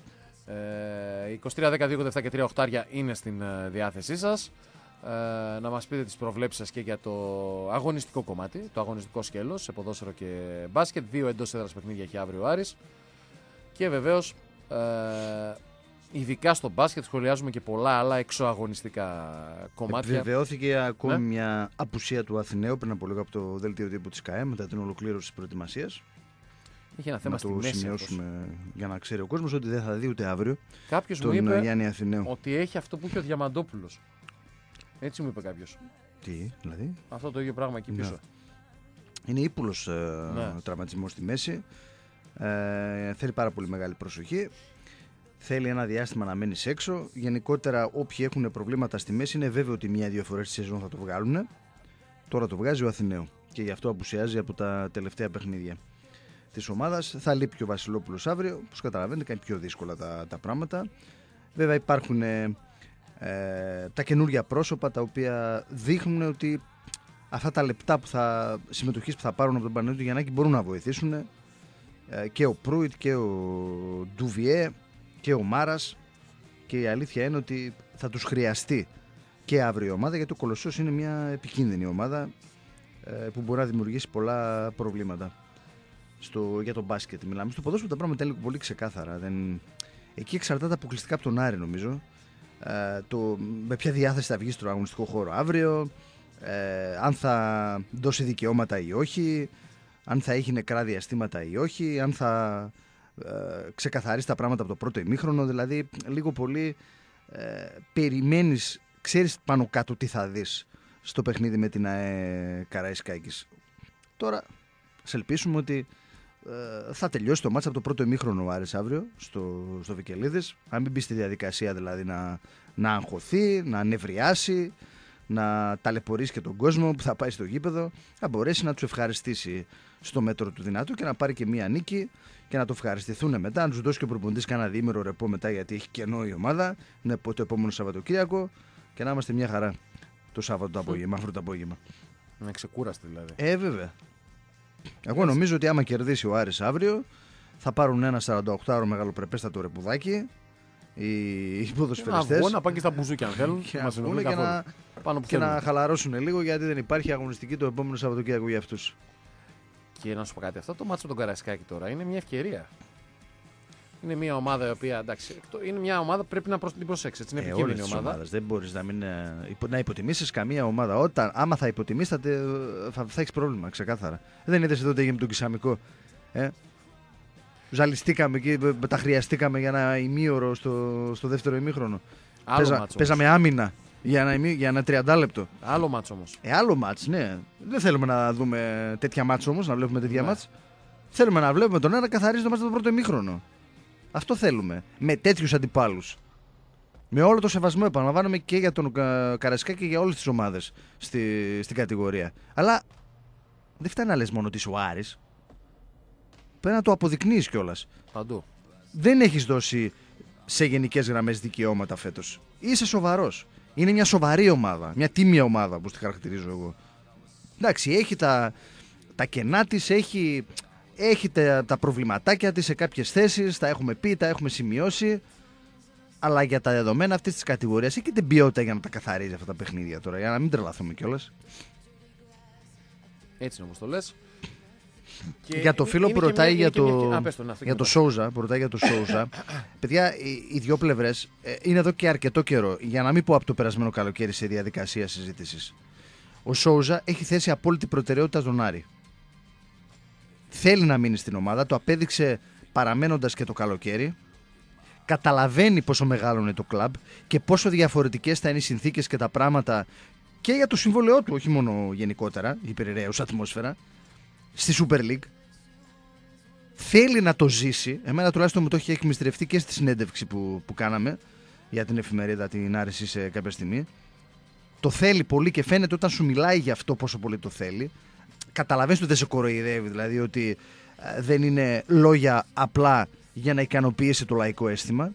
23, 10, 2, 7 και 3 οχτάρια είναι στην διάθεσή σας. Να μας πείτε τις προβλέψεις σας και για το αγωνιστικό κομμάτι, το αγωνιστικό σκέλος σε ποδόσφαιρο και μπάσκετ. 2 εντός έδρας παιχνίδια έχει αύριο ο Άρης. Και βεβαίως ειδικά στο μπάσκετ σχολιάζουμε και πολλά άλλα εξωαγωνιστικά κομμάτια. Βεβαιώθηκε ακόμη μια απουσία του Αθηναίου πριν από λίγο από το δελτίο τύπου της ΚΑΕ μετά την ολοκλήρωση της προετοιμασίας. Είχε ένα θέμα να στη το μέση σημειώσουμε για να ξέρει ο κόσμος ότι δεν θα δει ούτε αύριο. Κάποιος τον μου είπε Γιάννη Αθηναίου. ότι έχει αυτό που είχε ο Διαμαντόπουλος. Έτσι μου είπε κάποιος. Τι, δηλαδή? Αυτό το ίδιο πράγμα εκεί πίσω. Είναι ύπουλος τραυματισμός στη μέση. Θέλει πάρα πολύ μεγάλη προσοχή. Θέλει ένα διάστημα να μένει έξω. Γενικότερα, όποιοι έχουν προβλήματα στη μέση είναι βέβαιο ότι 1-2 φορές τη σεζόν θα το βγάλουν. Τώρα το βγάζει ο Αθηναίου και γι' αυτό απουσιάζει από τα τελευταία παιχνίδια της ομάδας. Θα λείπει και ο Βασιλόπουλος αύριο. Όπως καταλαβαίνετε, κάνει πιο δύσκολα τα πράγματα. Βέβαια, υπάρχουν τα καινούργια πρόσωπα τα οποία δείχνουν ότι αυτά τα λεπτά συμμετοχής που θα πάρουν από τον Παναγιώτη Γιαννάκη μπορούν να βοηθήσουν. Και ο Προύιτ και ο Ντουβιέ και ο Μάρας, και η αλήθεια είναι ότι θα τους χρειαστεί και αύριο η ομάδα, γιατί ο Κολοσσός είναι μια επικίνδυνη ομάδα που μπορεί να δημιουργήσει πολλά προβλήματα για τον μπάσκετ. Μιλάμε στο ποδόσφαιρο, τα πράγματα είναι πολύ ξεκάθαρα. Εκεί εξαρτάται αποκλειστικά από τον Άρη, νομίζω, με ποια διάθεση θα βγει στον αγωνιστικό χώρο αύριο, αν θα δώσει δικαιώματα ή όχι, αν θα έχει νεκρά διαστήματα ή όχι, αν θα ξεκαθαρίσει τα πράγματα από το πρώτο ημίχρονο. Δηλαδή λίγο πολύ περιμένεις, ξέρεις πάνω κάτω τι θα δεις στο παιχνίδι με την ΑΕ Καραϊσκάκης. Τώρα ας ελπίσουμε ότι θα τελειώσει το μάτς από το πρώτο ημίχρονο ο Άρης αύριο στο Βικελίδης, αν μην μπει στη διαδικασία δηλαδή να αγχωθεί, να νευριάσει, να ταλαιπωρήσει και τον κόσμο που θα πάει στο γήπεδο, θα μπορέσει να τους ευχαριστήσει στο μέτρο του δυνατού και να πάρει και μία νίκη και να το ευχαριστηθούν μετά, να τους δώσει και ο προπονητής κάνα διήμερο ρεπό μετά, γιατί έχει κενό η ομάδα, είναι το επόμενο Σαββατοκύριακο, και να είμαστε μια χαρά το Σάββατο το απόγευμα, αύριο το απόγευμα. Να ξεκούραστε δηλαδή. Βέβαια. Εγώ νομίζω ότι άμα κερδίσει ο Άρης αύριο, θα πάρουν ένα 48ωρο μεγαλοπρεπέστατο ρεπουδάκι οι ποδοσφαιριστές. Να πάνε και στα μπουζούκια αν θέλουν. Και να χαλαρώσουν λίγο, γιατί δεν υπάρχει αγωνιστική το επόμενο Σαββατοκύριακο για αυτούς. Και να σου πω κάτι, αυτό το μάτσο με τον Καραϊσκάκη τώρα είναι μια ευκαιρία. Είναι μια ομάδα η οποία, εντάξει, είναι μια ομάδα που πρέπει να την προσέξει. Είναι επικίνδυνη ομάδα. Ομάδες. Δεν μπορείς να υποτιμήσεις καμία ομάδα. Άμα θα υποτιμήσεις θα έχεις πρόβλημα, ξεκάθαρα. Δεν είδες εδώ τι έγινε με τον Κισαμικό. Ζαλιστήκαμε εκεί, τα χρειαστήκαμε για ένα ημίωρο στο δεύτερο ημίχρονο. Παίζαμε άμυνα για ένα 30 λεπτό. Άλλο μάτς όμως. Άλλο μάτς, ναι. Δεν θέλουμε να δούμε τέτοια μάτς όμως, να βλέπουμε τέτοια μάτς. Θέλουμε να βλέπουμε τον ένα καθαρίζει το μάτς το πρώτο ημίχρονο. Αυτό θέλουμε. Με τέτοιους αντιπάλους. Με όλο το σεβασμό, επαναλαμβάνομαι, και για τον Καρασκά και για όλες τις ομάδες στην κατηγορία. Αλλά δεν φτάνει να λες μόνο ότι είσαι ο Άρης. Πρέπει να το αποδεικνύεις κιόλας. Παντού. Δεν έχεις δώσει σε γενικές γραμμές δικαιώματα φέτος. Είσαι σοβαρός. Είναι μια σοβαρή ομάδα. Μια τίμια ομάδα, όπως τη χαρακτηρίζω εγώ. Εντάξει, έχει τα κενά της, έχει τα προβληματάκια της σε κάποιες θέσεις, τα έχουμε πει, τα έχουμε σημειώσει. Αλλά για τα δεδομένα αυτής της κατηγορίας έχει την ποιότητα για να τα καθαρίζει αυτά τα παιχνίδια τώρα, για να μην τρελαθούμε κιόλας. Έτσι είναι όπως το λες. Για το φίλο που ρωτάει για το Σόουζα, παιδιά, οι δυο πλευρές είναι εδώ και αρκετό καιρό, για να μην πω από το περασμένο καλοκαίρι, σε διαδικασία συζήτησης. Ο Σόουζα έχει θέσει απόλυτη προτεραιότητα στον Άρη. Θέλει να μείνει στην ομάδα, το απέδειξε παραμένοντας και το καλοκαίρι. Καταλαβαίνει πόσο μεγάλο είναι το κλαμπ και πόσο διαφορετικές θα είναι οι συνθήκες και τα πράγματα και για το συμβόλαιό του, όχι μόνο γενικότερα, η περιραίουσα ατμόσφαιρα, στη Super League. Θέλει να το ζήσει. Εμένα τουλάχιστον μου το έχει εκμυστρευτεί και στη συνέντευξη που κάναμε για την εφημερίδα την Άρεση σε κάποια στιγμή. Το θέλει πολύ και φαίνεται όταν σου μιλάει για αυτό πόσο πολύ το θέλει. Καταλαβαίνεις ότι δεν σε κοροϊδεύει, δηλαδή ότι δεν είναι λόγια απλά για να ικανοποιήσει το λαϊκό αίσθημα.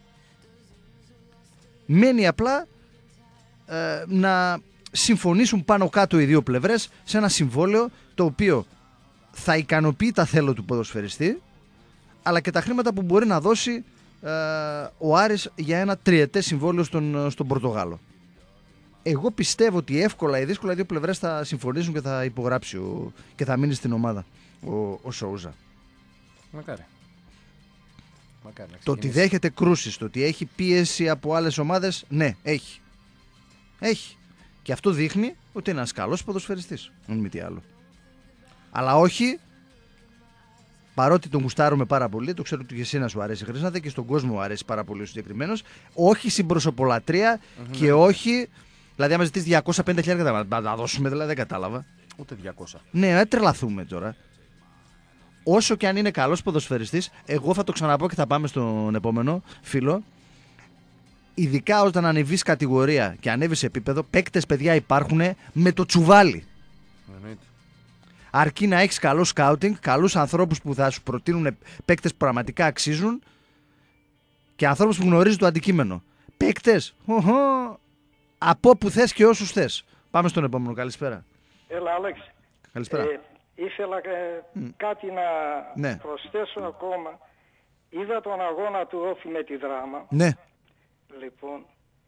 Μένει απλά να συμφωνήσουν πάνω κάτω οι δύο πλευρές σε ένα συμβόλαιο το οποίο θα ικανοποιεί τα θέλω του ποδοσφαιριστή, αλλά και τα χρήματα που μπορεί να δώσει ο Άρης για ένα τριετές συμβόλαιο στον Πορτογάλο. Εγώ πιστεύω ότι εύκολα ή δύσκολα οι δύο πλευρές θα συμφωνήσουν και θα υπογράψει και θα μείνει στην ομάδα ο Σόουζα. Μακάρι. Το ότι δέχεται κρούσεις, το ότι έχει πίεση από άλλες ομάδες, ναι, έχει. Έχει. Και αυτό δείχνει ότι είναι ένας καλός ποδοσφαιριστής, αν μη τι άλλο. Αλλά όχι, παρότι τον γουστάρουμε πάρα πολύ, το ξέρω ότι και εσύ να σου αρέσει, Χρήσανθε, και στον κόσμο αρέσει πάρα πολύ ο συγκεκριμένος, όχι στην προσωπολατρία και όχι. Δηλαδή, άμα ζητήσει 250.000 να τα δώσουμε, δηλαδή δεν κατάλαβα. Ούτε 200. Ναι, τρελαθούμε τώρα. Όσο και αν είναι καλός ποδοσφαιριστής, εγώ θα το ξαναπώ και θα πάμε στον επόμενο φίλο. Ειδικά όταν ανεβείς κατηγορία και ανέβεις επίπεδο, παίκτες, παιδιά, υπάρχουν με το τσουβάλι. Εννοείται. Αρκεί να έχεις καλό σκάουτινγκ, καλούς ανθρώπους που θα σου προτείνουν παίκτες που πραγματικά αξίζουν και ανθρώπους που γνωρίζουν το αντικείμενο. Παίκτες, από όπου θες και όσους θες. Πάμε στον επόμενο. Καλησπέρα. Έλα, Αλέξη. Καλησπέρα. Ήθελα κάτι να προσθέσω ακόμα. Είδα τον αγώνα του Όφη με τη Δράμα. Ναι. Λοιπόν,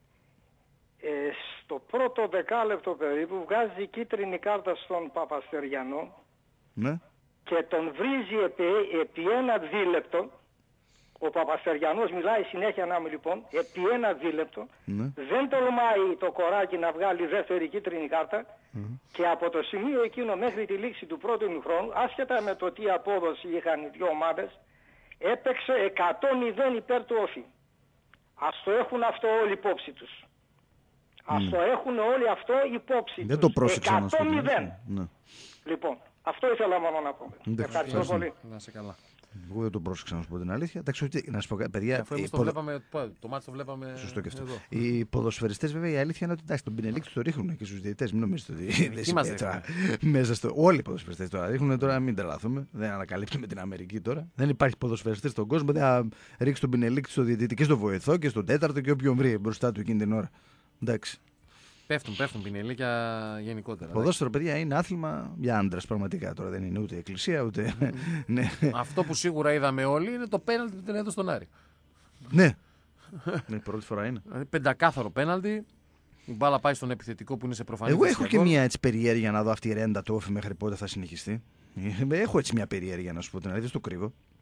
στο πρώτο δεκάλεπτο περίπου βγάζει κίτρινη κάρτα στον Παπαστεριανό, ναι, και τον βρίζει επί ένα δίλεπτο. Ο Παπαστεριανός μιλάει συνέχεια λοιπόν, επί ένα δίλεπτο, ναι. Δεν τολμάει το κοράκι να βγάλει δεύτερη κίτρινη κάρτα, και από το σημείο εκείνο μέχρι τη λήξη του πρώτου ημιχρόνου, άσχετα με το τι απόδοση είχαν οι δύο ομάδες, έπαιξε 100-0 υπέρ του Όφη. Ας το έχουν αυτό όλοι υπόψη τους. Ας το έχουν όλοι αυτό υπόψη τους. Δεν το πρόσεξα. 100-0. Ναι. Λοιπόν, αυτό ήθελα μόνο να πω. Ευχαριστώ πολύ. Να είσαι καλά. Εγώ δεν το πρόσεξα, να σου πω την αλήθεια. Εντάξει, να σου πω, παιδιά. Αφού το μάτι το βλέπαμε. Σωστό και αυτό. Οι ποδοσφαιριστές, βέβαια, η αλήθεια είναι ότι εντάξει, τον Πινελίκη το ρίχνουν και στους διαιτητές. Μην νομίζετε ότι δεν συμμετέχουν. Μέσα στο. Όλοι οι ποδοσφαιριστές τώρα ρίχνουν, τώρα μην τρελαθούμε. Δεν ανακαλύπτουμε την Αμερική τώρα. Δεν υπάρχει ποδοσφαιριστές στον κόσμο. Δεν θα ρίξει τον Πινελίκη στο διαιτητή και στο βοηθό και στον τέταρτο και όποιον βρει μπροστά του εκείνη την ώρα. Εντάξει. Πέφτουν πινελίκια γενικότερα. Ποδόσφαιρο, παιδιά, είναι άθλημα για άντρες πραγματικά. Τώρα δεν είναι ούτε εκκλησία ούτε. Ναι. Αυτό που σίγουρα είδαμε όλοι είναι το πέναλτι που την έδωσε στον Άρη. Ναι. Ναι, πρώτη φορά είναι. Πεντακάθαρο πέναλτι. Η μπάλα πάει στον επιθετικό που είναι σε προφανή. Εγώ έχω και μια έτσι περιέργεια να δω αυτή η ρέντα του Όφη μέχρι πότε θα συνεχιστεί. Έχω έτσι μια περιέργεια να σου πω την αλήθεια, το κρύβω.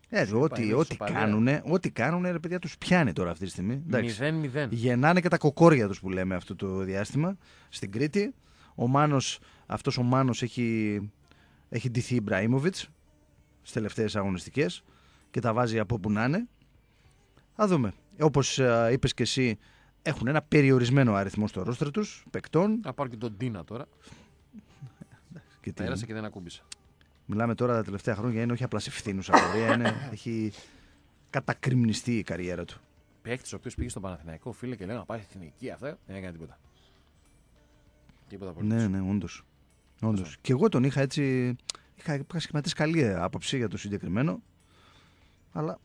Ό,τι κάνουνε, ρε παιδιά, τους πιάνει τώρα αυτή τη στιγμή. 0-0. Γεννάνε και τα κοκόρια τους που λέμε αυτό το διάστημα στην Κρήτη. Αυτός ο Μάνος έχει ντυθεί Ιμπραήμοβιτς στις τελευταίες αγωνιστικές και τα βάζει από που να είναι. Θα δούμε. Όπως είπες και εσύ, έχουν ένα περιορισμένο αριθμό στο ρόστρε τους παικτών. Να πάρω και τον Ντίνα τώρα. Πέρασε και δεν ακούμπησα. Μιλάμε τώρα τα τελευταία χρόνια, είναι όχι απλά σε φθήνουσα πορεία, έχει κατακριμνιστεί η καριέρα του. Παίκτης ο οποίος πήγε στον Παναθηναϊκό, φίλε, και λέει να πάει στην εθνική αυτά, δεν έκανε τίποτα. Τίποτα πολύ. Ναι, όντως. Και εγώ τον είχα έτσι. Είχα σχηματίσει καλή άποψη για το συγκεκριμένο, αλλά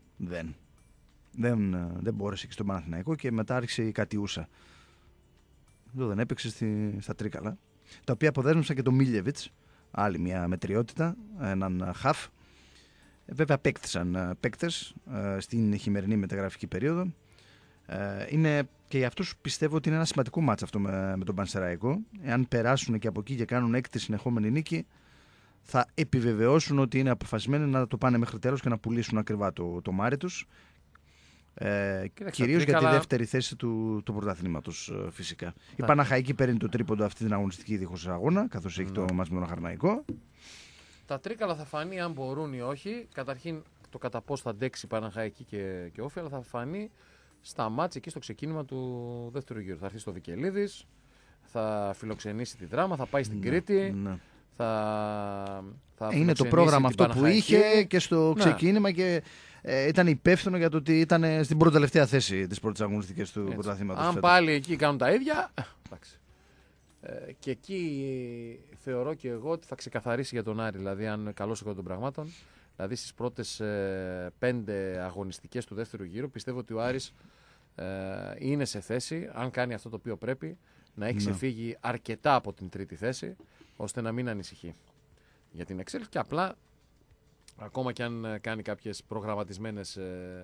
δεν μπόρεσε και στον Παναθηναϊκό και μετά άρχισε η κατιούσα. Εδώ δεν έπαιξε στα Τρίκαλα, τα οποία αποδέσμευσαν και τον Μίλιεβιτς, άλλη μια μετριότητα, έναν χαφ. Βέβαια παίκτησαν παίκτες στην χειμερινή μεταγραφική περίοδο. Είναι και για αυτούς πιστεύω ότι είναι ένα σημαντικό μάτς αυτό με τον Πανσεραϊκό. Εάν περάσουν και από εκεί και κάνουν έκτη συνεχόμενη νίκη, θα επιβεβαιώσουν ότι είναι αποφασισμένοι να το πάνε μέχρι τέλος και να πουλήσουν ακριβά το μάρι τους. Κυρίως για τη δεύτερη θέση του πρωταθλήματος φυσικά. Η Παναχαϊκή παίρνει το τρίποντο αυτή την αγωνιστική δίχως αγώνα, καθώς έχει το μάτς με τον Αχαρναϊκό. Τα Τρίκαλα θα φανεί αν μπορούν ή όχι. Καταρχήν το κατά πώς θα αντέξει η Παναχαϊκή και Όφη, αλλά θα φανεί στα μάτς εκεί στο ξεκίνημα του δεύτερου γύρου. Θα έρθει στο Βικελίδης, θα φιλοξενήσει τη Δράμα, θα πάει στην Κρήτη. Θα είναι το πρόγραμμα αυτό που είχε και στο ξεκίνημα και ήταν υπεύθυνο για το ότι ήταν στην πρώτη τελευταία θέση της πρώτης αγωνιστικής του πρωταθλήματος. Αν πάλι εκεί κάνουν τα ίδια, εντάξει. Και εκεί θεωρώ και εγώ ότι θα ξεκαθαρίσει για τον Άρη, δηλαδή αν είναι καλός εγώ των πραγμάτων. Δηλαδή στις πρώτες 5 αγωνιστικές του δεύτερου γύρου πιστεύω ότι ο Άρης είναι σε θέση, αν κάνει αυτό το οποίο πρέπει, να έχει ξεφύγει αρκετά από την τρίτη θέση, ώστε να μην ανησυχεί για την εξέλιξη και απλά ακόμα και αν κάνει κάποιες προγραμματισμένες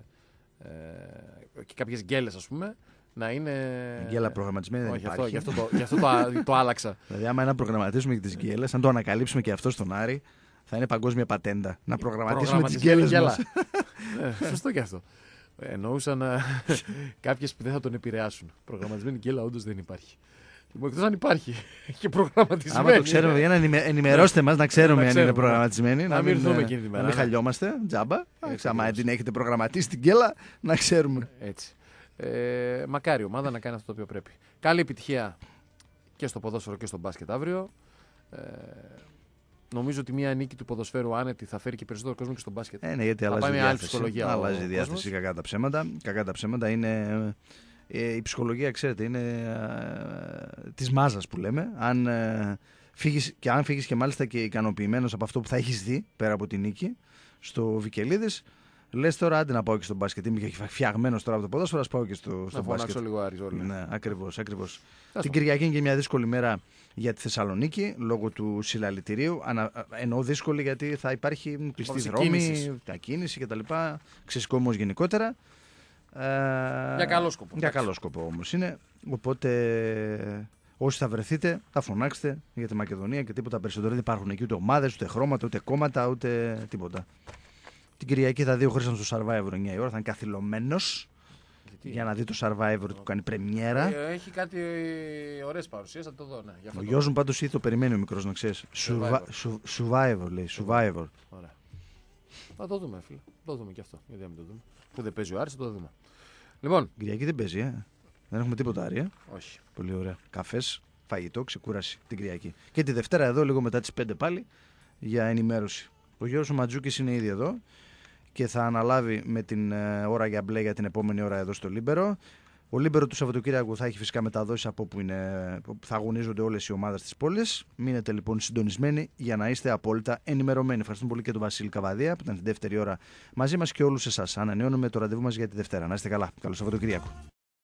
και κάποιες γκέλες ας πούμε, να είναι... Γκέλα προγραμματισμένη δεν υπάρχει. Γι' αυτό το άλλαξα. Δηλαδή άμα να προγραμματίσουμε και τις γκέλες, αν το ανακαλύψουμε και αυτό στον Άρη, θα είναι παγκόσμια πατέντα. Να προγραμματίσουμε τις γκέλες μας. Σωστό και αυτό. Εννοούσαν κάποιες που δεν θα τον επηρεάσουν. Προγραμματισμένη γκέλα όντως δεν υπάρχει. Εκτός αν υπάρχει και προγραμματισμένη. Άμα το ξέρουμε, για να ενημερώστε μας, να ξέρουμε αν είναι προγραμματισμένη. Να μην έρθουμε εκείνη τη μέρα. Να μην χαλιόμαστε, τζάμπα. Άμα την έχετε προγραμματίσει την γκέλα, να ξέρουμε. Έτσι. Μακάρι η ομάδα να κάνει αυτό το οποίο πρέπει. Καλή επιτυχία και στο ποδόσφαιρο και στο μπάσκετ αύριο. Νομίζω ότι μια νίκη του ποδοσφαίρου άνετη θα φέρει και περισσότερο κόσμο και στο μπάσκετ. Ναι, γιατί αλλάζει η διάθεση. Κακά τα ψέματα. Είναι. Η ψυχολογία, ξέρετε, είναι της μάζας που λέμε. Αν φύγεις και μάλιστα και ικανοποιημένος από αυτό που θα έχεις δει πέρα από τη νίκη στο Βικελίδης, λες τώρα άντε να πάω και στο μπάσκετ. Είμαι φτιαγμένος τώρα από το ποδόσφαιρο, ας πάω και στο μπάσκετ. Να φωνάξω λίγο Άρης όλοι. Ναι, ακριβώς. Την Κυριακή είναι και μια δύσκολη μέρα για τη Θεσσαλονίκη λόγω του συλλαλητηρίου. Εννοώ δύσκολη γιατί θα υπάρχει κλειστή δρόμη, κίνηση κτλ. Ξεσηκωμός γενικότερα. Για καλό σκοπό όμως είναι. Οπότε όσοι θα βρεθείτε θα φωνάξετε για τη Μακεδονία και τίποτα περισσότερο. Δεν υπάρχουν εκεί ούτε ομάδες, ούτε χρώματα, ούτε κόμματα, ούτε τίποτα. Την Κυριακή θα δει ο Χρήστος στο Survivor 9 η ώρα. Θα είναι καθυλωμένος για να δει το Survivor που κάνει πρεμιέρα. Έχει κάτι ωραίες παρουσίες, θα το δω. Ναι, ο γιος μου πάντως ήδη το περιμένει ο μικρός, να ξέρεις. Survivor λέει. Survivor. Ωραία. Θα το δούμε, φίλε. Θα το δούμε και αυτό. Γιατί να μην το δούμε. Που δεν παίζει ο Άρης, θα το δούμε. Λοιπόν. Κυριακή δεν παίζει, δεν έχουμε τίποτα Άρη. Όχι. Πολύ ωραία. Καφές, φαγητό, ξεκούραση την Κυριακή. Και τη Δευτέρα εδώ, λίγο μετά τις 5 πάλι, για ενημέρωση. Ο Γιώργος ο Ματζούκης είναι ήδη εδώ και θα αναλάβει με την ώρα για μπλε για την επόμενη ώρα εδώ στο Λίμπερο. Ο Λίμπερο του Σαββατοκύριακου θα έχει φυσικά μεταδόσεις από όπου θα αγωνίζονται όλες οι ομάδες της πόλης. Μείνετε λοιπόν συντονισμένοι για να είστε απόλυτα ενημερωμένοι. Ευχαριστούμε πολύ και τον Βασίλη Καβαδία που ήταν την δεύτερη ώρα μαζί μας και όλους εσάς. Ανανεώνουμε το ραντεβού μας για τη Δευτέρα. Να είστε καλά. Καλό Σαββατοκύριακο.